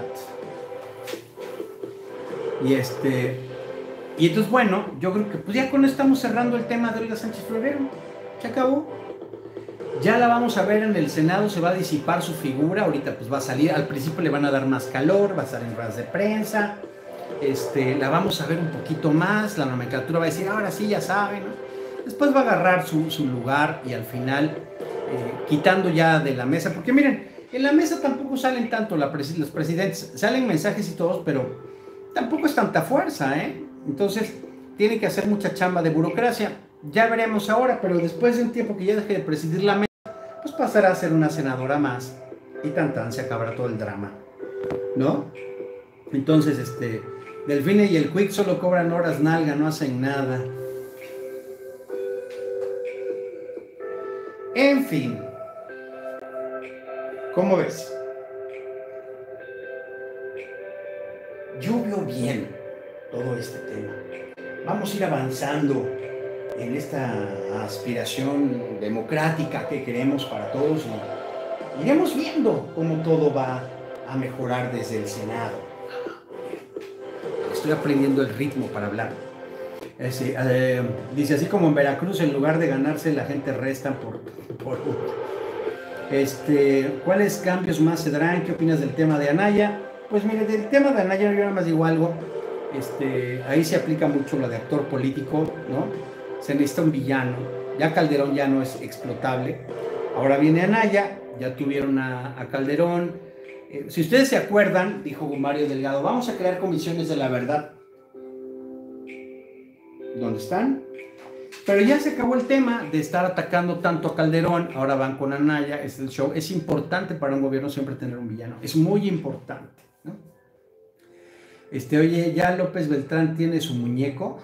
Y este... Y entonces, bueno, yo creo que pues ya con esto estamos cerrando el tema de Olga Sánchez Florero. Se acabó. Ya la vamos a ver en el Senado, se va a disipar su figura, ahorita pues va a salir, al principio le van a dar más calor, va a estar en ruedas de prensa, este, la vamos a ver un poquito más, la nomenclatura va a decir, ahora sí, ya saben, ¿no? Después va a agarrar su, su lugar y al final, eh, quitando ya de la mesa, porque miren, en la mesa tampoco salen tanto la pres los presidentes, salen mensajes y todos, pero tampoco es tanta fuerza, ¿eh? Entonces, tiene que hacer mucha chamba de burocracia. Ya veremos ahora, pero después de un tiempo que ya deje de presidir la mesa, pues pasará a ser una senadora más y tan tan se acabará todo el drama, ¿no? Entonces, este, Delfine y el Quick solo cobran horas nalga, no hacen nada. En fin, ¿cómo ves? Yo veo bien todo este tema. Vamos a ir avanzando en esta aspiración democrática que queremos para todos y iremos viendo cómo todo va a mejorar desde el Senado. Estoy aprendiendo el ritmo para hablar. Ese, eh, dice, así como en Veracruz, en lugar de ganarse, la gente resta por... por este, ¿cuáles cambios más se darán? ¿Qué opinas del tema de Anaya? Pues mire, del tema de Anaya yo nada más digo algo. Este, ahí se aplica mucho lo de actor político, ¿no? Se necesita un villano. Ya Calderón ya no es explotable. Ahora viene Anaya, ya tuvieron a, a Calderón. Eh, si ustedes se acuerdan, dijo Mario Delgado, vamos a crear comisiones de la verdad. ¿Dónde están? Pero ya se acabó el tema de estar atacando tanto a Calderón, ahora van con Anaya, es el show. Es importante para un gobierno siempre tener un villano, es muy importante, ¿no? Este, oye, ya López Beltrán tiene su muñeco.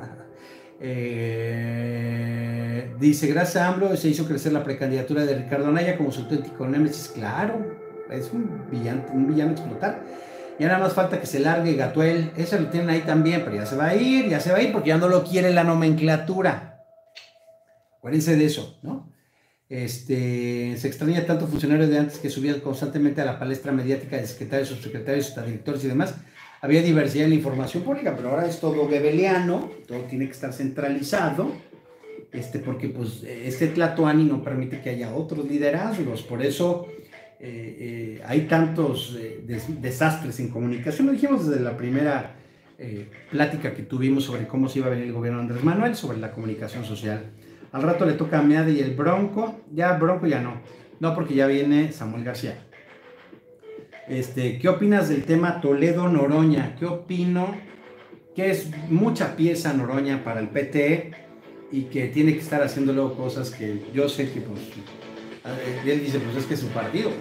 eh, dice, gracias a AMLO se hizo crecer la precandidatura de Ricardo Anaya como su auténtico némesis. Claro, es un villano, un villano a explotar. Ya nada más falta que se largue Gattuel. Eso lo tienen ahí también, pero ya se va a ir, ya se va a ir porque ya no lo quiere la nomenclatura. Acuérdense de eso, ¿no? Este, se extraña tanto funcionario de antes que subían constantemente a la palestra mediática de secretarios, subsecretarios, hasta directores y demás. Había diversidad en la información pública, pero ahora es todo gebeliano, todo tiene que estar centralizado, este, porque pues este Tlatoani no permite que haya otros liderazgos, por eso eh, eh, hay tantos eh, des desastres en comunicación. Lo dijimos desde la primera eh, plática que tuvimos sobre cómo se iba a venir el gobierno de Andrés Manuel, sobre la comunicación social. Al rato le toca a Meade y el Bronco, ya Bronco ya no, no porque ya viene Samuel García. Este, ¿qué opinas del tema Toledo-Noroña? ¿Qué opino? Que es mucha pieza Noroña para el P T y que tiene que estar haciendo luego cosas que yo sé que, pues, él dice, pues es que es su partido.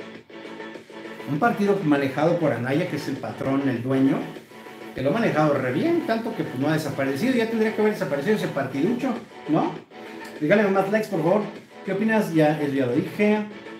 Un partido manejado por Anaya, que es el patrón, el dueño, que lo ha manejado re bien, tanto que pues, no ha desaparecido. Ya tendría que haber desaparecido ese partiducho, ¿no? Dígale más likes, por favor. ¿Qué opinas? Ya, ya lo dije.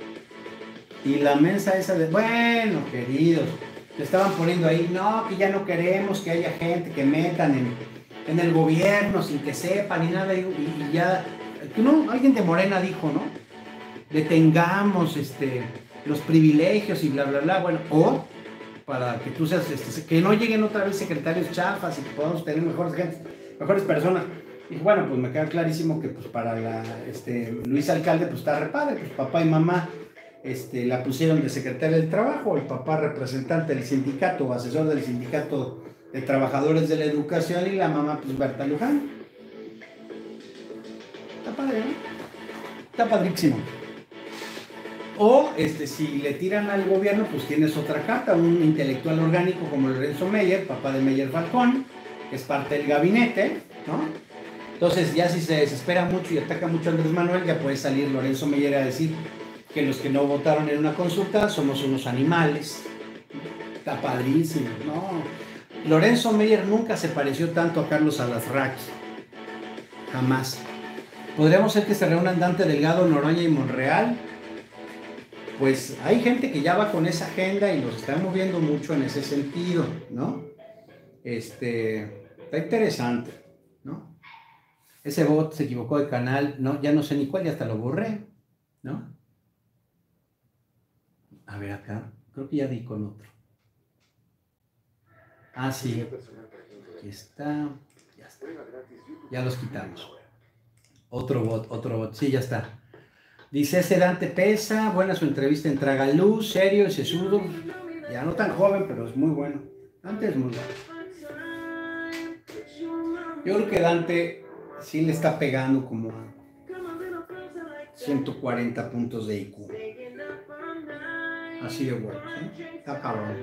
Y la mensa esa de, bueno, queridos, le estaban poniendo ahí, no, que ya no queremos que haya gente que metan en, en el gobierno sin que sepan ni nada. Y, y ya, no, alguien de Morena dijo, ¿no? Detengamos este, los privilegios y bla, bla, bla. Bueno, o para que tú seas, este, que no lleguen otra vez secretarios chafas y que podamos tener mejores gente, mejores personas. Y bueno, pues me queda clarísimo que pues para la, este, Luis Alcalde pues está re padre, pues papá y mamá este, la pusieron de secretaria del trabajo, el papá representante del sindicato o asesor del sindicato de trabajadores de la educación y la mamá pues Berta Luján. Está padre, ¿no? Está padrísimo. O este, si le tiran al gobierno, pues tienes otra carta, un intelectual orgánico como Lorenzo Meyer, papá de Meyer Falcón, que es parte del gabinete, ¿no? Entonces ya si se desespera mucho y ataca mucho a Andrés Manuel, ya puede salir Lorenzo Meyer a decir que los que no votaron en una consulta somos unos animales. Está padrísimo, ¿no? Lorenzo Meyer nunca se pareció tanto a Carlos Alasraqui, jamás. ¿Podríamos ser que se reúnan Dante Delgado, Noroña y Monreal? Pues hay gente que ya va con esa agenda y los está moviendo mucho en ese sentido, ¿no? Este, está interesante, ¿no? Ese bot se equivocó de canal, no, ya no sé ni cuál, ya hasta lo borré, ¿no? A ver acá, creo que ya di con otro. Ah, sí, aquí está, ya está, ya los quitamos. Otro bot, otro bot, sí, ya está. Dice, ese Dante pesa, buena su entrevista en Tragaluz, serio y sesudo. Ya no tan joven, pero es muy bueno. Dante es muy bueno. Yo creo que Dante sí le está pegando como ciento cuarenta puntos de I Q. Así de bueno, ¿sí? Está cabrón.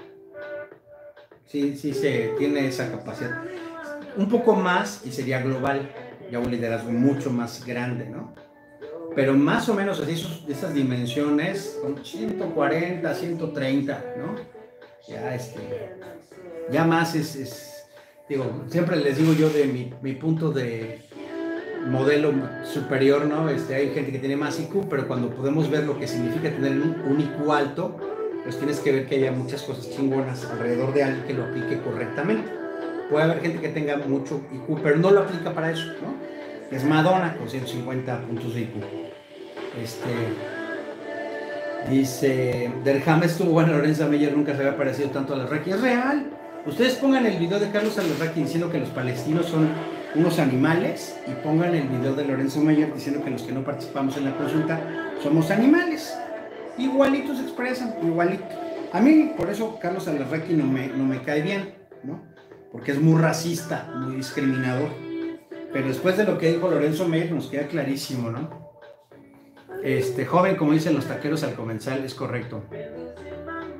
Sí, sí, se tiene esa capacidad. Un poco más y sería global, ya un liderazgo mucho más grande, ¿no? Pero más o menos así, esos, esas dimensiones, con ciento cuarenta, ciento treinta, ¿no? Ya, este, ya más es, es, digo, siempre les digo yo de mi, mi punto de modelo superior, ¿no? Este, hay gente que tiene más I Q, pero cuando podemos ver lo que significa tener un, un I Q alto, pues tienes que ver que haya muchas cosas chingonas alrededor de alguien que lo aplique correctamente. Puede haber gente que tenga mucho I Q, pero no lo aplica para eso, ¿no? Es Madonna con ciento cincuenta puntos de I Q. Este, dice, Derham estuvo bueno, Lorenzo Meyer nunca se había parecido tanto a Alasraqui. Es real. Ustedes pongan el video de Carlos Alasraqui diciendo que los palestinos son unos animales y pongan el video de Lorenzo Meyer diciendo que los que no participamos en la consulta somos animales. Igualito se expresan, igualito. A mí, por eso, Carlos Alasraqui no me, no me cae bien, ¿no? Porque es muy racista, muy discriminador. Pero después de lo que dijo Lorenzo Meyer nos queda clarísimo, ¿no? Este, joven, como dicen los taqueros al comensal, es correcto.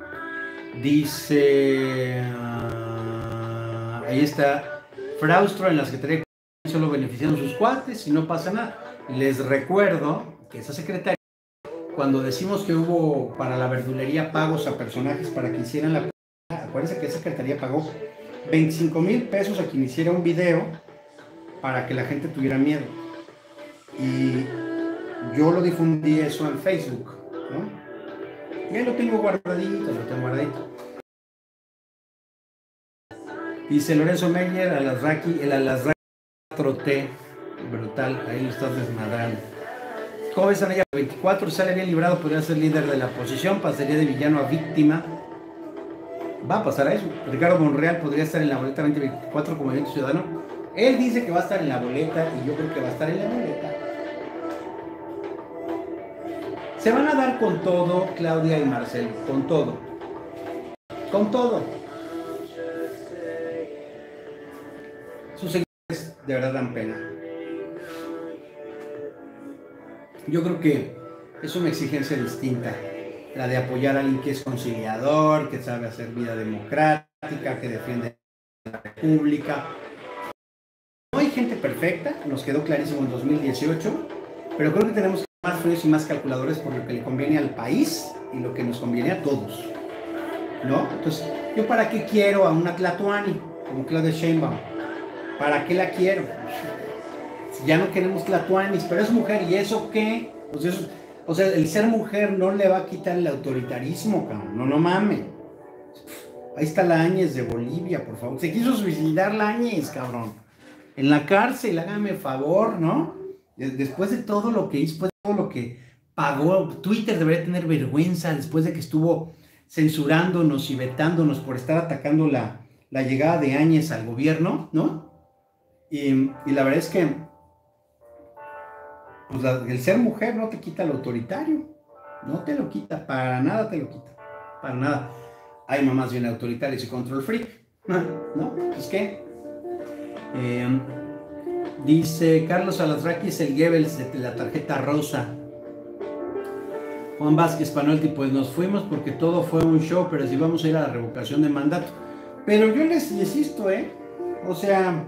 Dice, uh, ahí está, Fraustro en la Secretaría de solo beneficiaron sus cuates y no pasa nada. Les recuerdo que esa secretaría, cuando decimos que hubo para la verdulería pagos a personajes para que hicieran la... Acuérdense que esa secretaría pagó veinticinco mil pesos a quien hiciera un video para que la gente tuviera miedo. Y yo lo difundí eso en Facebook, ¿no? Y ahí lo tengo guardadito, lo tengo guardadito. Dice Lorenzo Meyer, Alasraqui, el Alasraqui troté, brutal, ahí lo estás desmadrando. ¿Cómo ves, Anaya? veinticuatro, sale bien librado, podría ser líder de la oposición, pasaría de villano a víctima. Va a pasar a eso. Ricardo Monreal podría estar en la boleta veinte veinticuatro como Movimiento Ciudadano. Él dice que va a estar en la boleta y yo creo que va a estar en la boleta. Se van a dar con todo, Claudia y Marcelo, con todo. Con todo. Sus seguidores de verdad dan pena. Yo creo que es una exigencia distinta, la de apoyar a alguien que es conciliador, que sabe hacer vida democrática, que defiende la república. No hay gente perfecta, nos quedó clarísimo en dos mil dieciocho, pero creo que tenemos que ser más fríos y más calculadores por lo que le conviene al país y lo que nos conviene a todos, ¿no? Entonces, ¿yo para qué quiero a una Tlatuani como Claudia Sheinbaum? ¿Para qué la quiero? Si ya no queremos Tlatuanis, pero es mujer, ¿y eso qué? Pues eso, o sea, el ser mujer no le va a quitar el autoritarismo, cabrón. No, no mames. Ahí está Lañez de Bolivia, por favor. Se quiso suicidar Lañez, cabrón. En la cárcel, hágame favor, ¿no? Después de todo lo que hizo, después de todo lo que pagó, Twitter debería tener vergüenza después de que estuvo censurándonos y vetándonos por estar atacando la, la llegada de Áñez al gobierno, ¿no? Y, y la verdad es que pues la, el ser mujer no te quita lo autoritario, no te lo quita, para nada te lo quita, para nada. Hay mamás bien autoritarias y control freak, ¿no? Pues qué. Eh, dice Carlos Alasraqui es el Goebbels de la tarjeta rosa. Juan Vázquez Panolti, pues nos fuimos porque todo fue un show, pero si vamos a ir a la revocación de mandato. Pero yo les insisto, ¿eh? O sea,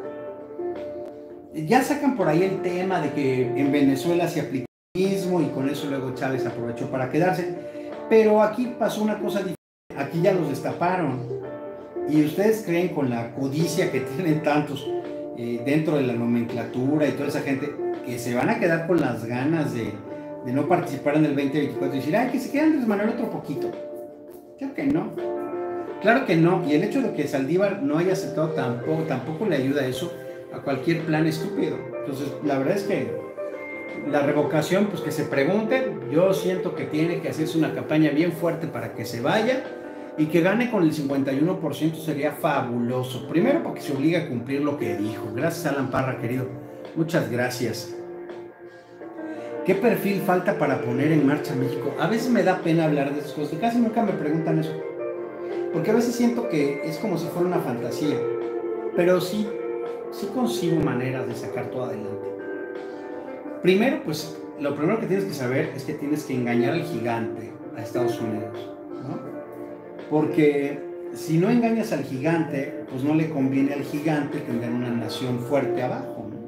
ya sacan por ahí el tema de que en Venezuela se aplica el mismo y con eso luego Chávez aprovechó para quedarse. Pero aquí pasó una cosa diferente. Aquí ya los destaparon. Y ustedes creen con la codicia que tienen tantos eh, dentro de la nomenclatura y toda esa gente que se van a quedar con las ganas de, de no participar en el veinte veinticuatro y decir, ay, que se quede Andrés Manuel otro poquito. Creo que no. Claro que no. Y el hecho de que Saldívar no haya aceptado tampoco, tampoco le ayuda a eso a cualquier plan estúpido. Entonces, la verdad es que la revocación, pues que se pregunten. Yo siento que tiene que hacerse una campaña bien fuerte para que se vaya y que gane con el cincuenta y uno por ciento sería fabuloso. Primero porque se obliga a cumplir lo que dijo. Gracias, Alan Parra, querido. Muchas gracias. ¿Qué perfil falta para poner en marcha México? A veces me da pena hablar de esas cosas. Casi nunca me preguntan eso. Porque a veces siento que es como si fuera una fantasía. Pero sí, sí consigo maneras de sacar todo adelante. Primero, pues, lo primero que tienes que saber es que tienes que engañar al gigante, a Estados Unidos, ¿no? Porque si no engañas al gigante, pues no le conviene al gigante tener una nación fuerte abajo, ¿no?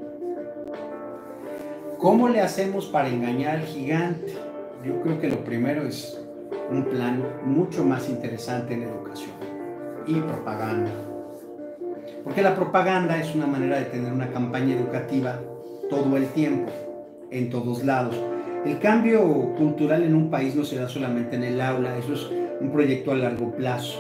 ¿Cómo le hacemos para engañar al gigante? Yo creo que lo primero es un plan mucho más interesante en educación y propaganda. Porque la propaganda es una manera de tener una campaña educativa todo el tiempo, en todos lados. El cambio cultural en un país no se da solamente en el aula, eso es un proyecto a largo plazo.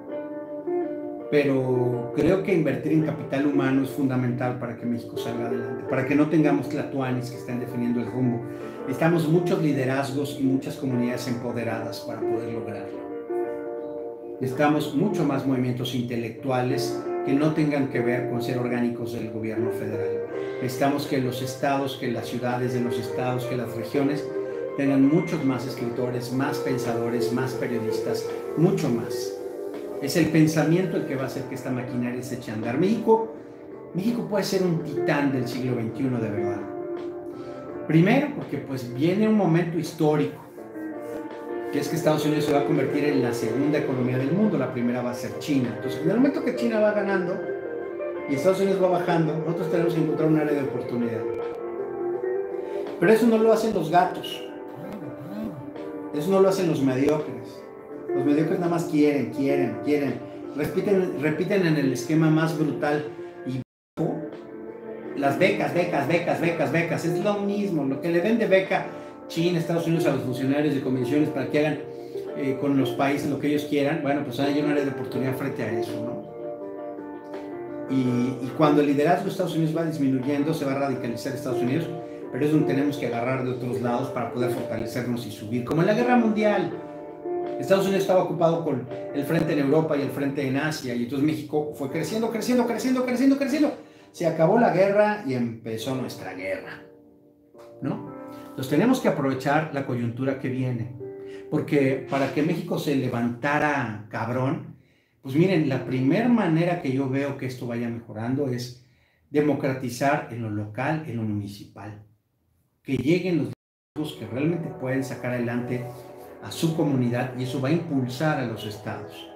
Pero creo que invertir en capital humano es fundamental para que México salga adelante, para que no tengamos tlatuanis que estén definiendo el rumbo. Necesitamos muchos liderazgos y muchas comunidades empoderadas para poder lograrlo. Necesitamos mucho más movimientos intelectuales que no tengan que ver con ser orgánicos del gobierno federal. Necesitamos que los estados, que las ciudades de los estados, que las regiones tengan muchos más escritores, más pensadores, más periodistas, mucho más. Es el pensamiento el que va a hacer que esta maquinaria se eche a andar. México, México puede ser un titán del siglo veintiuno de verdad. Primero porque pues viene un momento histórico. que es que Estados Unidos se va a convertir en la segunda economía del mundo, la primera va a ser China. Entonces, en el momento que China va ganando y Estados Unidos va bajando, nosotros tenemos que encontrar un área de oportunidad. Pero eso no lo hacen los gatos, eso no lo hacen los mediocres. Los mediocres nada más quieren, quieren, quieren, repiten, repiten en el esquema más brutal y bajo. Las becas, becas, becas, becas, becas, es lo mismo, lo que le den de beca China, Estados Unidos a los funcionarios de comisiones para que hagan eh, con los países lo que ellos quieran. Bueno, pues hay un área de oportunidad frente a eso, ¿no? Y, y cuando el liderazgo de Estados Unidos va disminuyendo, se va a radicalizar Estados Unidos, pero es donde tenemos que agarrar de otros lados para poder fortalecernos y subir, como en la Guerra Mundial. Estados Unidos estaba ocupado con el frente en Europa y el frente en Asia, y entonces México fue creciendo, creciendo, creciendo, creciendo, creciendo. Se acabó la guerra y empezó nuestra guerra, ¿no? Entonces tenemos que aprovechar la coyuntura que viene, porque para que México se levantara cabrón, pues miren, la primera manera que yo veo que esto vaya mejorando es democratizar en lo local, en lo municipal, que lleguen los directivos que realmente pueden sacar adelante a su comunidad, y eso va a impulsar a los estados.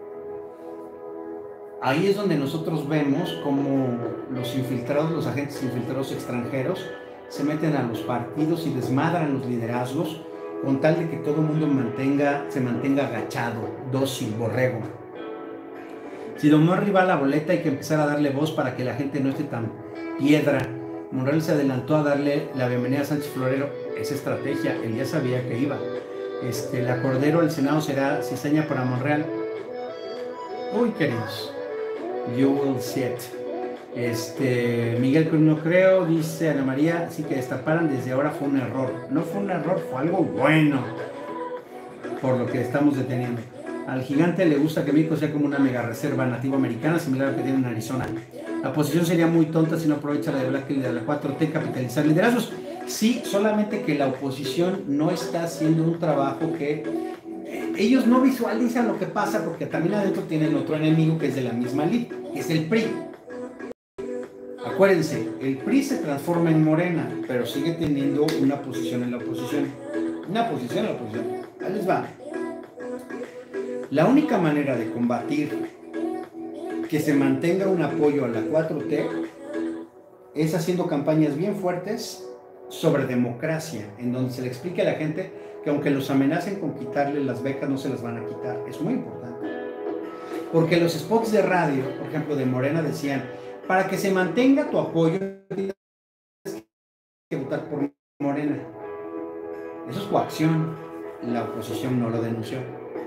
Ahí es donde nosotros vemos cómo los infiltrados, los agentes infiltrados extranjeros se meten a los partidos y desmadran los liderazgos con tal de que todo el mundo mantenga, se mantenga agachado, dócil, borrego. Si Don Monreal va a la boleta, hay que empezar a darle voz para que la gente no esté tan piedra. Monreal se adelantó a darle la bienvenida a Sánchez Florero. Esa estrategia, él ya sabía que iba. Este, la Cordero del Senado será cizaña para Monreal. Uy, queridos, you will see it. Este, Miguel, no creo, dice Ana María, sí que destaparan desde ahora fue un error. No fue un error, fue algo bueno, por lo que estamos deteniendo. Al gigante le gusta que México sea como una mega reserva nativa americana, similar a lo que tiene en Arizona. La oposición sería muy tonta si no aprovecha la de Black y de la cuatro T, capitalizar liderazgos. Sí, solamente que la oposición no está haciendo un trabajo que ellos no visualizan lo que pasa, porque también adentro tienen otro enemigo que es de la misma lid, que es el P R I. Acuérdense, el P R I se transforma en Morena, pero sigue teniendo una posición en la oposición. Una posición en la oposición. Ahí les va. La única manera de combatir que se mantenga un apoyo a la cuatro T es haciendo campañas bien fuertes sobre democracia, en donde se le explique a la gente que aunque los amenacen con quitarle las becas, no se las van a quitar. Es muy importante. Porque los spots de radio, por ejemplo, de Morena decían, para que se mantenga tu apoyo, tienes que votar por Morena. Eso es coacción. La oposición no lo denunció.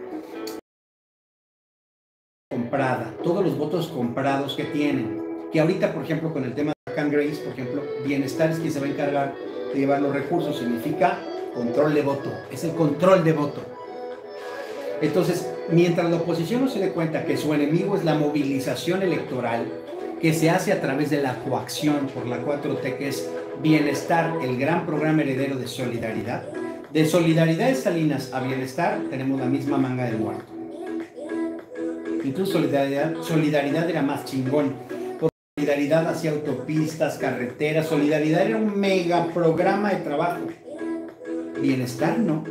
Comprada, todos los votos comprados que tienen, que ahorita, por ejemplo, con el tema de Can Grace, por ejemplo, Bienestar es quien se va a encargar de llevar los recursos, significa control de voto, es el control de voto. Entonces, mientras la oposición no se dé cuenta que su enemigo es la movilización electoral, que se hace a través de la coacción por la cuatro T, que es Bienestar, el gran programa heredero de Solidaridad. De Solidaridad de Salinas a Bienestar tenemos la misma manga del muerto. Incluso Solidaridad, Solidaridad era más chingón. Porque Solidaridad hacía autopistas, carreteras. Solidaridad era un mega programa de trabajo. Bienestar no.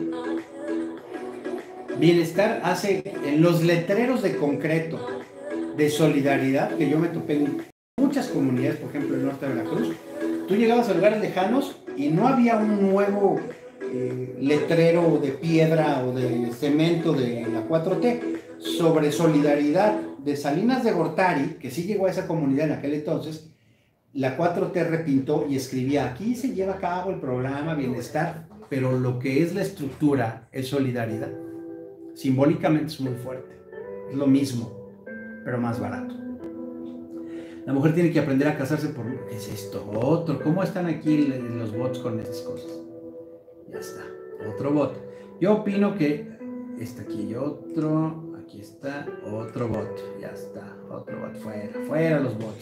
Bienestar hace en los letreros de concreto de Solidaridad, que yo me topé en muchas comunidades, por ejemplo en el norte de Veracruz, tú llegabas a lugares lejanos y no había un nuevo eh, letrero de piedra o de cemento de la cuatro T. Sobre Solidaridad de Salinas de Gortari, que sí llegó a esa comunidad en aquel entonces, la cuatro T repintó y escribía, aquí se lleva a cabo el programa Bienestar, pero lo que es la estructura es Solidaridad. Simbólicamente es muy fuerte, es lo mismo, pero más barato. La mujer tiene que aprender a casarse por... ¿Qué es esto? Otro. ¿Cómo están aquí los bots con estas cosas? Ya está, otro bot. Yo opino que está aquí otro... Aquí está otro bot, ya está, otro bot, fuera, fuera los bots.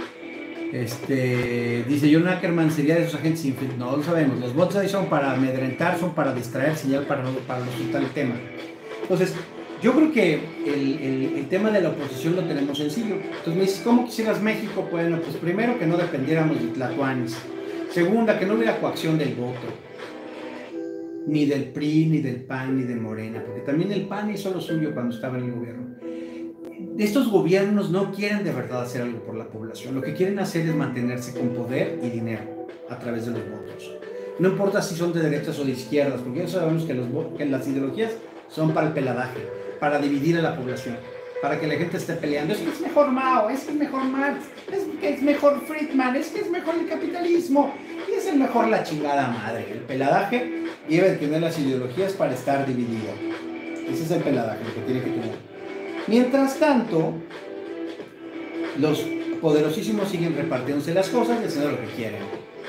Este, dice John Ackerman, sería de esos agentes infiltrados. No lo sabemos, los bots ahí son para amedrentar, son para distraer señal, para no, para no soltar el tema. Entonces, yo creo que el, el, el tema de la oposición lo tenemos sencillo. Entonces me dices, ¿cómo quisieras México? Bueno, pues primero que no dependiéramos de tlatoanis. Segunda, que no hubiera coacción del voto. ni del P R I, ni del P A N, ni de Morena, porque también el P A N hizo lo suyo cuando estaba en el gobierno. Estos gobiernos no quieren de verdad hacer algo por la población, lo que quieren hacer es mantenerse con poder y dinero a través de los votos. No importa si son de derechas o de izquierdas, porque ya sabemos que, los, que las ideologías son para el peladaje, para dividir a la población, para que la gente esté peleando. Es que es mejor Mao, es que es mejor Marx, es que es mejor Friedman, es que es mejor el capitalismo, y es el mejor la chingada madre. El peladaje debe tener las ideologías para estar dividido. Ese es el peladaje, lo que tiene que tener. Mientras tanto, los poderosísimos siguen repartiéndose las cosas y haciendo lo que quieren.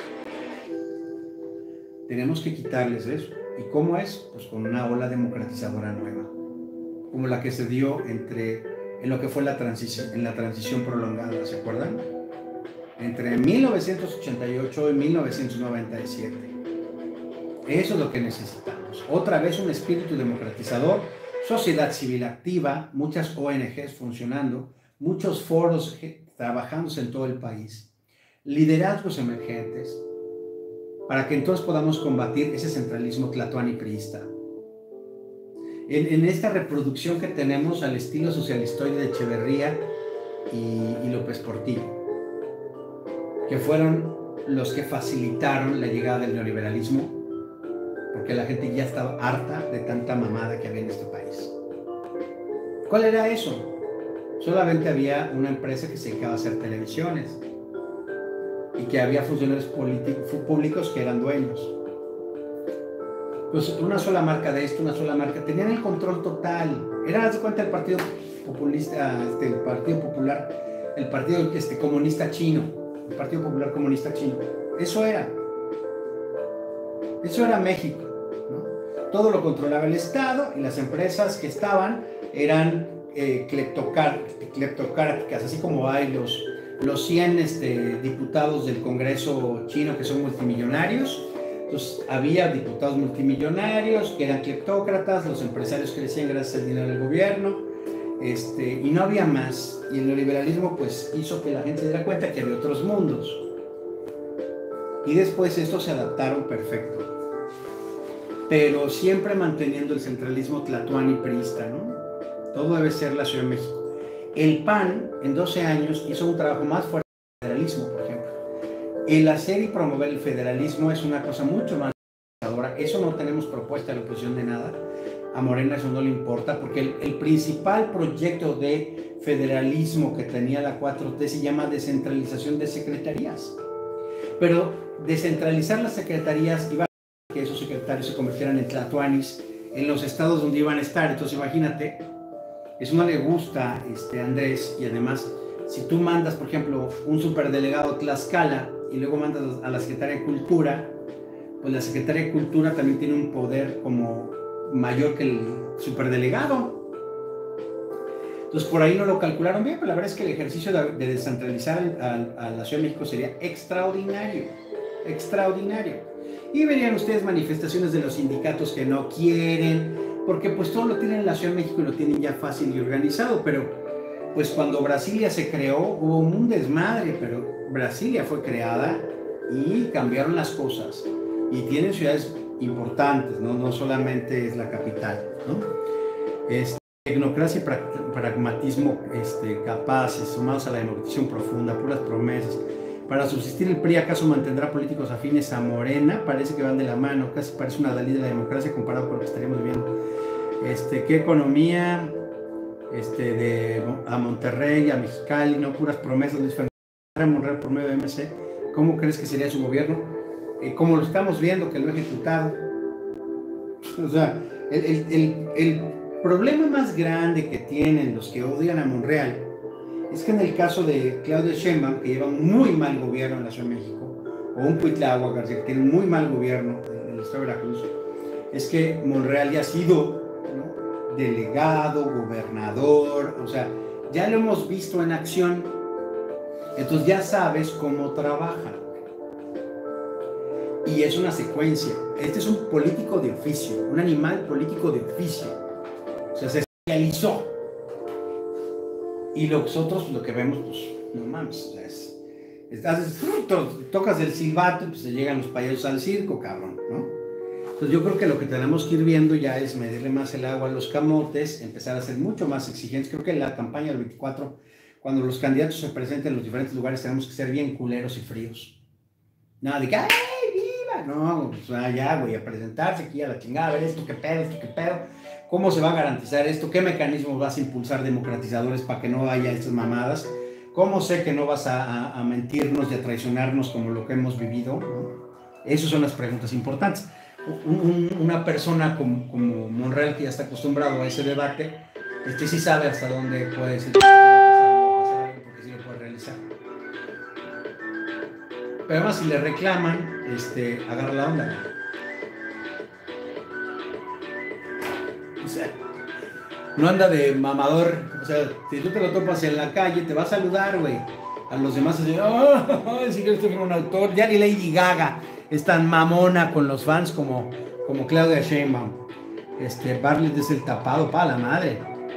Tenemos que quitarles eso. ¿Y cómo es? Pues con una ola democratizadora nueva, como la que se dio entre, en lo que fue la transición, en la transición prolongada, ¿se acuerdan? Entre mil novecientos ochenta y ocho y mil novecientos noventa y siete. Eso es lo que necesitamos. Otra vez un espíritu democratizador, sociedad civil activa, muchas O N Ges funcionando, muchos foros trabajándose en todo el país, liderazgos emergentes, para que entonces podamos combatir ese centralismo tlatoani priista. En, en esta reproducción que tenemos al estilo socialistoide de Echeverría y, y López Portillo, que fueron los que facilitaron la llegada del neoliberalismo, porque la gente ya estaba harta de tanta mamada que había en este país. ¿Cuál era eso? Solamente había una empresa que se dedicaba a hacer televisiones y que había funcionarios públicos que eran dueños. Pues una sola marca de esto, una sola marca, tenían el control total. Era, haz de cuenta, el Partido Populista, este, el Partido Popular, el Partido este, Comunista Chino, el Partido Popular Comunista Chino. Eso era. Eso era México, ¿no? Todo lo controlaba el Estado y las empresas que estaban eran eh, cleptocráticas, así como hay los, los cien este, diputados del Congreso chino que son multimillonarios. Entonces había diputados multimillonarios que eran cleptócratas, los empresarios crecían gracias al dinero del gobierno, este, y no había más. Y el neoliberalismo pues hizo que la gente se diera cuenta que había otros mundos. Y después estos se adaptaron perfecto, pero siempre manteniendo el centralismo tlatoani priista, ¿no? Todo debe ser la Ciudad de México. El P A N en doce años hizo un trabajo más fuerte del federalismo, por ejemplo. El hacer y promover el federalismo es una cosa mucho más ahora. Eso no tenemos propuesta de la oposición de nada. A Morena eso no le importa, porque el, el principal proyecto de federalismo que tenía la cuatro T se llama descentralización de secretarías. Pero descentralizar las secretarías iba a que esos secretarios se convirtieran en tlatoanis en los estados donde iban a estar. Entonces imagínate, eso no le gusta este, a Andrés, y además si tú mandas, por ejemplo, un superdelegado a Tlaxcala y luego mandas a la Secretaría de Cultura, pues la Secretaría de Cultura también tiene un poder como mayor que el superdelegado. Entonces por ahí no lo calcularon bien, pero la verdad es que el ejercicio de, de descentralizar a, a la Ciudad de México sería extraordinario, extraordinario. Y verían ustedes manifestaciones de los sindicatos que no quieren, porque pues todo lo tienen en la Ciudad de México y lo tienen ya fácil y organizado, pero pues cuando Brasilia se creó hubo un desmadre, pero Brasilia fue creada y cambiaron las cosas. Y tienen ciudades importantes, ¿no? No solamente es la capital, ¿no? Es tecnocracia y pra pragmatismo este, capaces, sumados a la democratización profunda, puras promesas. Para subsistir el P R I acaso mantendrá políticos afines a Morena, parece que van de la mano, casi parece una Dalí de la democracia comparado con lo que estaríamos viendo. Este, ¿qué economía? Este, de, a Monterrey, a Mexicali, no puras promesas, Luis Fernando Monreal por medio de M C. ¿Cómo crees que sería su gobierno? Eh, como lo estamos viendo, que lo ha ejecutado. O sea, el, el, el, el problema más grande que tienen los que odian a Monreal es que en el caso de Claudia Sheinbaum, que lleva un muy mal gobierno en la Ciudad de México, o un Cuitláhuac García, que tiene un muy mal gobierno en el estado de Veracruz, es que Monreal ya ha sido, ¿no?, delegado, gobernador, o sea, ya lo hemos visto en acción, entonces ya sabes cómo trabaja. Y es una secuencia. Este es un político de oficio, un animal político de oficio. O sea, se especializó. Y los otros, lo que vemos, pues, no mames, o sea, es, es, haces, to, tocas el silbato y pues se llegan los payasos al circo, cabrón, ¿no? Entonces yo creo que lo que tenemos que ir viendo ya es medirle más el agua a los camotes, empezar a ser mucho más exigentes. Creo que en la campaña del veinticuatro, cuando los candidatos se presenten en los diferentes lugares, tenemos que ser bien culeros y fríos. Nada de que, ¡ay, viva! No, pues ya, güey, a presentarse aquí a la chingada, a ver esto, qué pedo, esto, qué pedo. ¿Cómo se va a garantizar esto? ¿Qué mecanismos vas a impulsar democratizadores para que no haya estas mamadas? ¿Cómo sé que no vas a, a, a mentirnos y a traicionarnos como lo que hemos vivido? ¿No? Esas son las preguntas importantes. Un, un, una persona como, como Monreal, que ya está acostumbrado a ese debate, este sí sabe hasta dónde puede ser, porque sí lo puede realizar. Pero además, si le reclaman, este, agarra la onda. O sea, no anda de mamador. O sea, si tú te lo topas en la calle, te va a saludar, güey. A los demás así, oh, si yo estoy con un autor, ya ni Lady Gaga es tan mamona con los fans como, como Claudia Sheinbaum. Este, Bartlett es el tapado para la madre.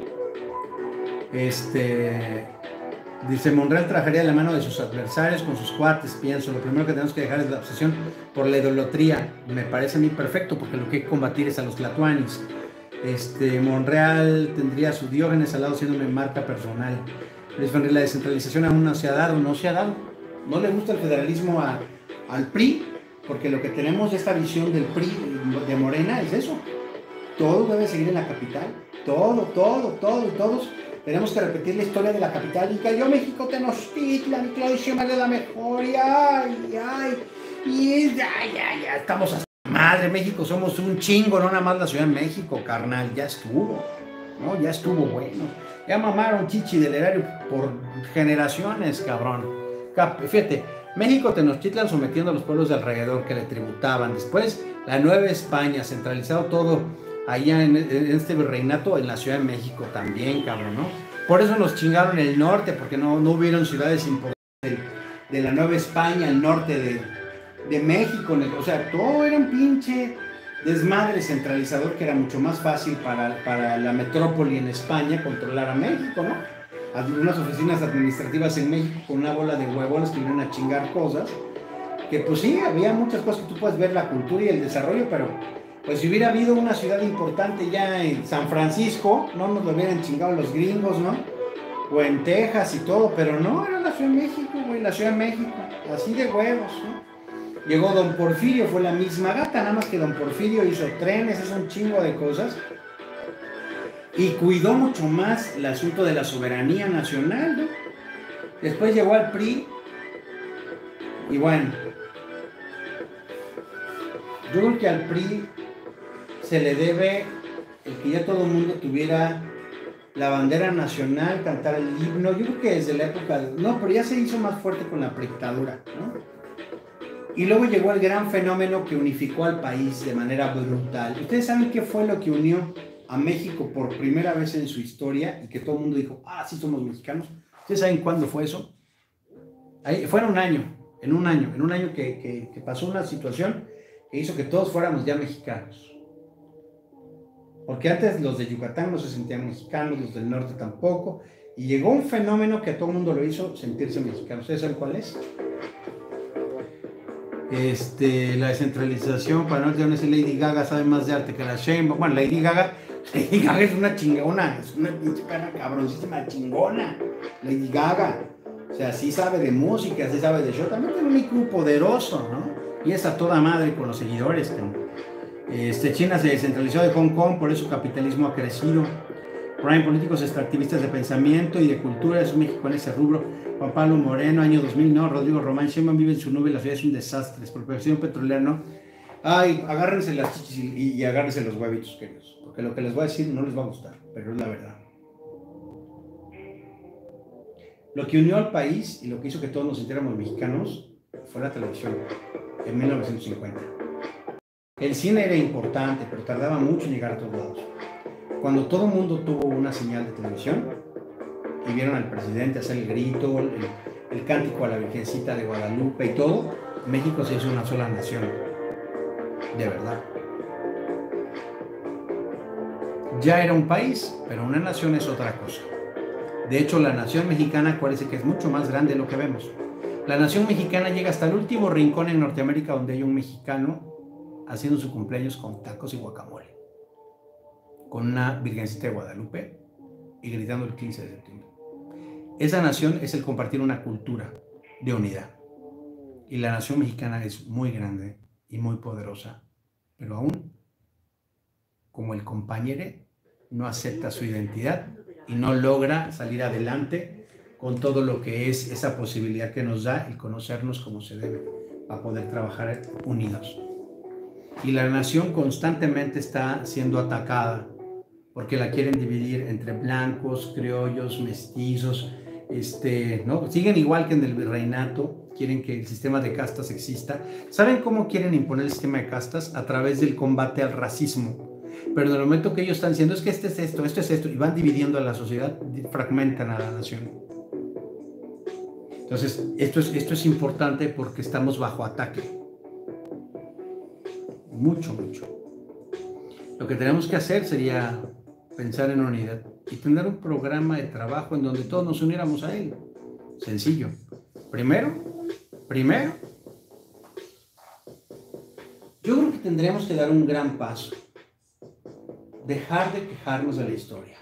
Este, dice, Monreal trabajaría de la mano de sus adversarios con sus cuates, pienso. Lo primero que tenemos que dejar es la obsesión por la idolatría. Me parece a mí perfecto, porque lo que hay que combatir es a los tlatuanis. Este, Monreal tendría su Diógenes al lado siendo una marca personal. La descentralización aún no se ha dado, no se ha dado. No le gusta el federalismo a, al P R I, porque lo que tenemos de esta visión del P R I de Morena es eso. Todo debe seguir en la capital. Todo, todo, todo y todos tenemos que repetir la historia de la capital. Y cayó México Tenochtitlan, y Claudia Sheinbaum es la mejor, y ay, ay, y ya, ya, ya, estamos hasta madre. México somos un chingo, no nada más la Ciudad de México, carnal, ya estuvo, ¿no? Ya estuvo bueno. Ya mamaron chichi del erario por generaciones, cabrón. Fíjate, México Tenochtitlan sometiendo a los pueblos de alrededor que le tributaban. Después, la Nueva España, centralizado todo allá en, en este virreinato, en la Ciudad de México también, cabrón, ¿no? Por eso nos chingaron el norte, porque no, no hubieron ciudades importantes de, de la Nueva España, el norte de, de México. O sea, todo era un pinche desmadre centralizador que era mucho más fácil para, para la metrópoli en España controlar a México, ¿no? Algunas oficinas administrativas en México con una bola de huevones que iban a chingar cosas, que pues sí, había muchas cosas que tú puedes ver, la cultura y el desarrollo, pero pues si hubiera habido una ciudad importante ya en San Francisco, no nos lo hubieran chingado los gringos, ¿no? O en Texas y todo, pero no, era la Ciudad de México, güey, la Ciudad de México, así de huevos, ¿no? Llegó Don Porfirio, fue la misma gata, nada más que Don Porfirio hizo trenes, hizo un chingo de cosas. Y cuidó mucho más el asunto de la soberanía nacional, ¿no? Después llegó al P R I. Y bueno, yo creo que al P R I se le debe el que ya todo el mundo tuviera la bandera nacional, cantar el himno. Yo creo que desde la época... De, no, pero ya se hizo más fuerte con la dictadura, ¿no? Y luego llegó el gran fenómeno que unificó al país de manera brutal. ¿Ustedes saben qué fue lo que unió a México por primera vez en su historia y que todo el mundo dijo, ah, sí somos mexicanos? ¿Ustedes saben cuándo fue eso? Ahí, fue en un año, en un año, en un año que, que, que pasó una situación que hizo que todos fuéramos ya mexicanos. Porque antes los de Yucatán no se sentían mexicanos, los del norte tampoco, y llegó un fenómeno que a todo el mundo lo hizo sentirse mexicano. ¿Ustedes saben cuál es? Este, la descentralización, para no decir Lady Gaga sabe más de arte que la Sheinbaum. Bueno, Lady Gaga, Lady Gaga es una chingona, es una pinche perra cabroncísima chingona, Lady Gaga. O sea, sí sabe de música, sí sabe de show, también tiene un I Q poderoso, ¿no? Y es a toda madre con los seguidores, ¿no? Este, China se descentralizó de Hong Kong, por eso su capitalismo ha crecido. Prime, políticos extractivistas de pensamiento y de cultura, es México en ese rubro. Juan Pablo Moreno, año dos mil, no, Rodrigo Román, Sheinbaum vive en su nube, la ciudad es un desastre, expropiación petrolera, ¿no? Ay, agárrense las chichis y, y agárrense los huevitos, queridos, porque lo que les voy a decir no les va a gustar, pero es la verdad. Lo que unió al país y lo que hizo que todos nos sintiéramos mexicanos fue la televisión, en mil novecientos cincuenta. El cine era importante, pero tardaba mucho en llegar a todos lados. Cuando todo el mundo tuvo una señal de televisión y vieron al presidente hacer el grito, el, el cántico a la Virgencita de Guadalupe y todo, México se hizo una sola nación, de verdad. Ya era un país, pero una nación es otra cosa. De hecho, la nación mexicana parece que es mucho más grande de lo que vemos. La nación mexicana llega hasta el último rincón en Norteamérica donde hay un mexicano haciendo su cumpleaños con tacos y guacamole, con una Virgencita de Guadalupe y gritando el quince de septiembre. Esa nación es el compartir una cultura de unidad. Y la nación mexicana es muy grande y muy poderosa, pero aún, como el compañero, no acepta su identidad y no logra salir adelante con todo lo que es esa posibilidad que nos da el conocernos como se debe, para poder trabajar unidos. Y la nación constantemente está siendo atacada porque la quieren dividir entre blancos, criollos, mestizos, este, ¿no? Siguen igual que en el virreinato, quieren que el sistema de castas exista. ¿Saben cómo quieren imponer el sistema de castas? A través del combate al racismo. Pero en el momento que ellos están diciendo, es que este es esto, esto es esto, y van dividiendo a la sociedad, fragmentan a la nación. Entonces, esto es, esto es importante porque estamos bajo ataque. Mucho, mucho. Lo que tenemos que hacer sería pensar en unidad y tener un programa de trabajo en donde todos nos uniéramos a él. Sencillo. Primero, primero, yo creo que tendríamos que dar un gran paso. Dejar de quejarnos de la historia.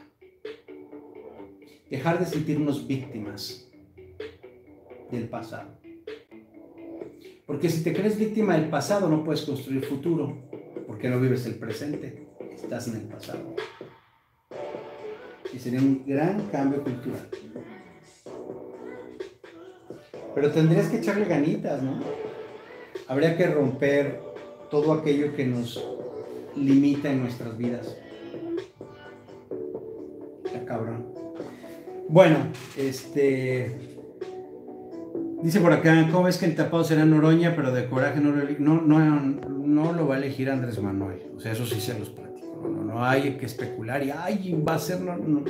Dejar de sentirnos víctimas del pasado. Porque si te crees víctima del pasado, no puedes construir futuro, porque no vives el presente, estás en el pasado. Y sería un gran cambio cultural. Pero tendrías que echarle ganitas, ¿no? Habría que romper todo aquello que nos limita en nuestras vidas. Está cabrón. Bueno, este... dice por acá, ¿cómo ves que el tapado será Noroña, pero de coraje no, no, no, no lo va a elegir Andrés Manuel? O sea, eso sí se los platico. No, no, no hay que especular y, ay, va a ser... No, no.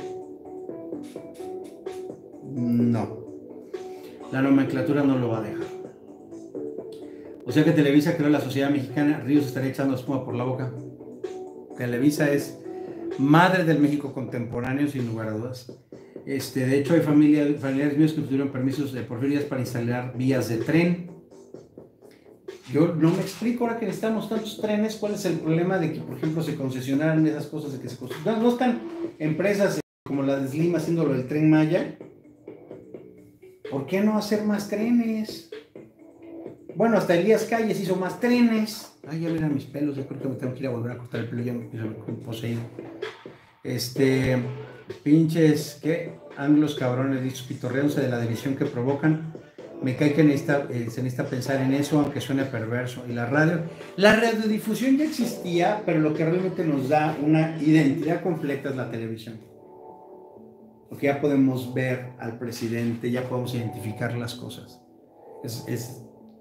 No. La nomenclatura no lo va a dejar. O sea que Televisa creó la sociedad mexicana, Ríos estaría echando espuma por la boca. Televisa es madre del México contemporáneo, sin lugar a dudas. Este, de hecho, hay familia, familiares míos que tuvieron permisos de Porfirio Díaz para instalar vías de tren. Yo no me explico ahora que necesitamos tantos trenes, cuál es el problema de que, por ejemplo, se concesionaran esas cosas, de que se concesionaran. No, no están empresas como la de Slim haciéndolo del Tren Maya. ¿Por qué no hacer más trenes? Bueno, hasta Elías Calles hizo más trenes. Ay, ya miran mis pelos, yo creo que me tengo que ir a volver a cortar el pelo, ya me empiezo a poseído. Este, pinches, ¿qué? Anglos cabrones, dichos pitorreándose de la división que provocan. Me cae que necesita, eh, se necesita pensar en eso, aunque suene perverso. Y la radio, la radiodifusión ya existía, pero lo que realmente nos da una identidad completa es la televisión. Porque ya podemos ver al presidente, ya podemos identificar las cosas. Es, es,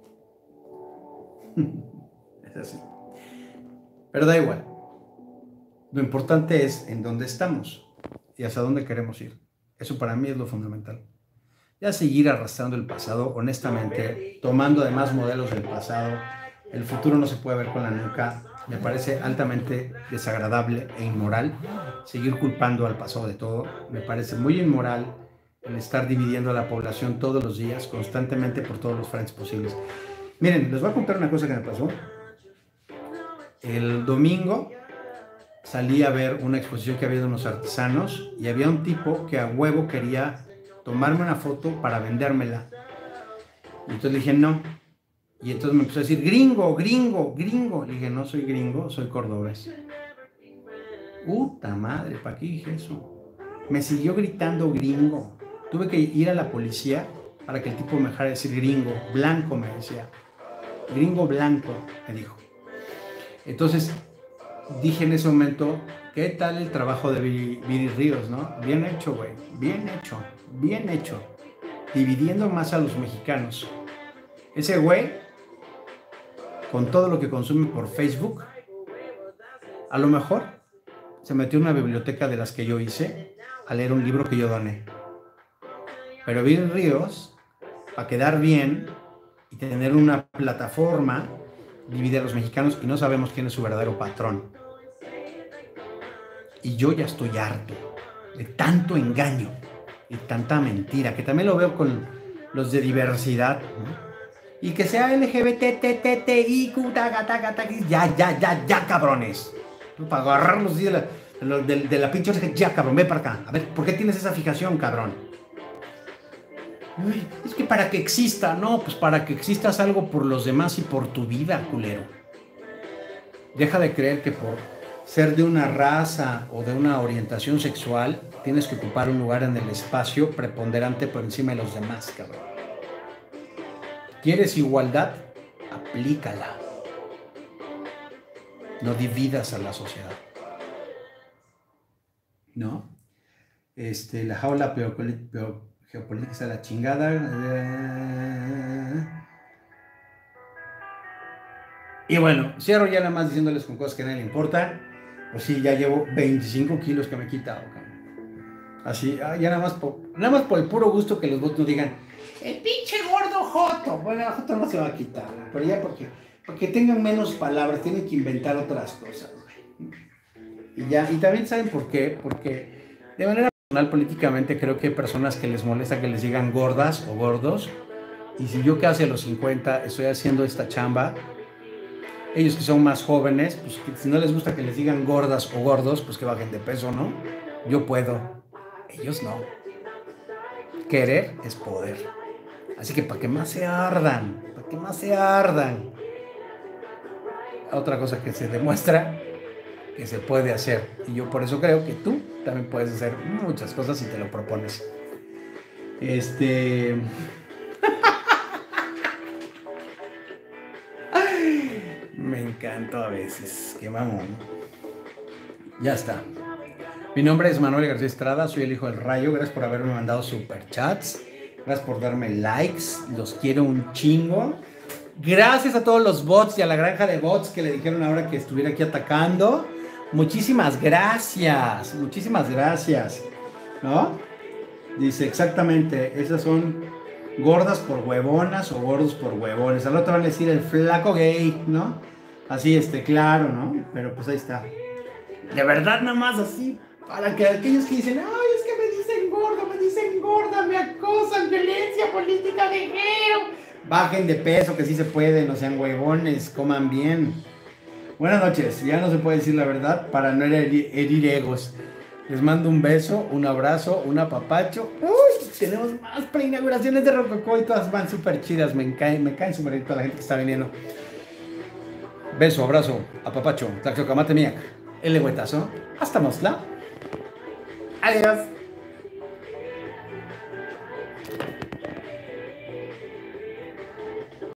es así. Pero da igual. Lo importante es en dónde estamos y hacia dónde queremos ir. Eso para mí es lo fundamental. Ya seguir arrastrando el pasado, honestamente, tomando además modelos del pasado, el futuro no se puede ver con la nuca. Me parece altamente desagradable e inmoral seguir culpando al pasado de todo. Me parece muy inmoral el estar dividiendo a la población todos los días, constantemente por todos los frentes posibles. Miren, les voy a contar una cosa que me pasó. El domingo salí a ver una exposición que había de unos artesanos y había un tipo que a huevo quería tomarme una foto para vendérmela. Y entonces le dije no. Y entonces me empezó a decir, gringo, gringo, gringo. Le dije, no soy gringo, soy cordobés. Puta madre, ¿para qué dije eso? Me siguió gritando gringo. Tuve que ir a la policía para que el tipo me dejara decir gringo. Blanco me decía. Gringo blanco, me dijo. Entonces dije en ese momento, ¿qué tal el trabajo de Viri Ríos, no? Bien hecho, güey. Bien hecho, bien hecho. Dividiendo más a los mexicanos. Ese güey, con todo lo que consume por Facebook, a lo mejor se metió en una biblioteca de las que yo hice a leer un libro que yo doné. Pero Viri Ríos, para quedar bien y tener una plataforma, divide a los mexicanos y no sabemos quién es su verdadero patrón. Y yo ya estoy harto de tanto engaño y tanta mentira, que también lo veo con los de diversidad, ¿no? Y que sea L G B T, T, T, T, I, Q, taca, taca, taca, ya, ya, ya, ya, cabrones. Para agarrarlos de la, de, de la pinche oreja, ya, cabrón, ve para acá. A ver, ¿por qué tienes esa fijación, cabrón? Uy, es que para que exista, no, pues para que existas algo por los demás y por tu vida, culero. Deja de creer que por ser de una raza o de una orientación sexual tienes que ocupar un lugar en el espacio preponderante por encima de los demás, cabrón. ¿Quieres igualdad? Aplícala. No dividas a la sociedad. ¿No? Este, la jaula geopolítica es a la chingada. Y bueno, cierro ya nada más diciéndoles con cosas que a nadie le importan. Pues sí, ya llevo veinticinco kilos que me he quitado, cabrón. Así, ya nada más, por, nada más por el puro gusto que los votos no digan el pinche gordo joto. Bueno, el joto no se va a quitar, ¿no? Pero ya porque, porque tengan menos palabras, tienen que inventar otras cosas, güey. Y ya, y también saben por qué, porque de manera personal, políticamente, creo que hay personas que les molesta que les digan gordas o gordos. Y si yo que hace los cincuenta estoy haciendo esta chamba, ellos que son más jóvenes, pues si no les gusta que les digan gordas o gordos, pues que bajen de peso, ¿no? Yo puedo, ellos no. Querer es poder. Así que para que más se ardan, para que más se ardan. Otra cosa que se demuestra que se puede hacer. Y yo por eso creo que tú también puedes hacer muchas cosas si te lo propones. Este... Me encantó a veces. Qué mamón. Ya está. Mi nombre es Manuel García Estrada, soy el hijo del Rayo. Gracias por haberme mandado superchats. Gracias por darme likes. Los quiero un chingo. Gracias a todos los bots y a la granja de bots que le dijeron ahora que estuviera aquí atacando. Muchísimas gracias. Muchísimas gracias. ¿No? Dice exactamente. Esas son gordas por huevonas o gordos por huevones. Al otro van a decir el flaco gay, ¿no? Así, este, claro, ¿no? Pero pues ahí está. De verdad, nada más así. Para que aquellos que dicen, ay, es que me dicen gordo, me dicen gorda, me acosan, violencia política de género. Bajen de peso, que sí se puede, no sean huevones, coman bien. Buenas noches, ya no se puede decir la verdad para no herir, herir egos. Les mando un beso, un abrazo, un apapacho. Uy, tenemos más preinauguraciones de Rococó y todas van súper chidas. Me caen, me caen súper bien toda la gente que está viniendo. Beso, abrazo, apapacho, tlaxocamate miac, el legüetazo. Hasta Mosla. Adiós.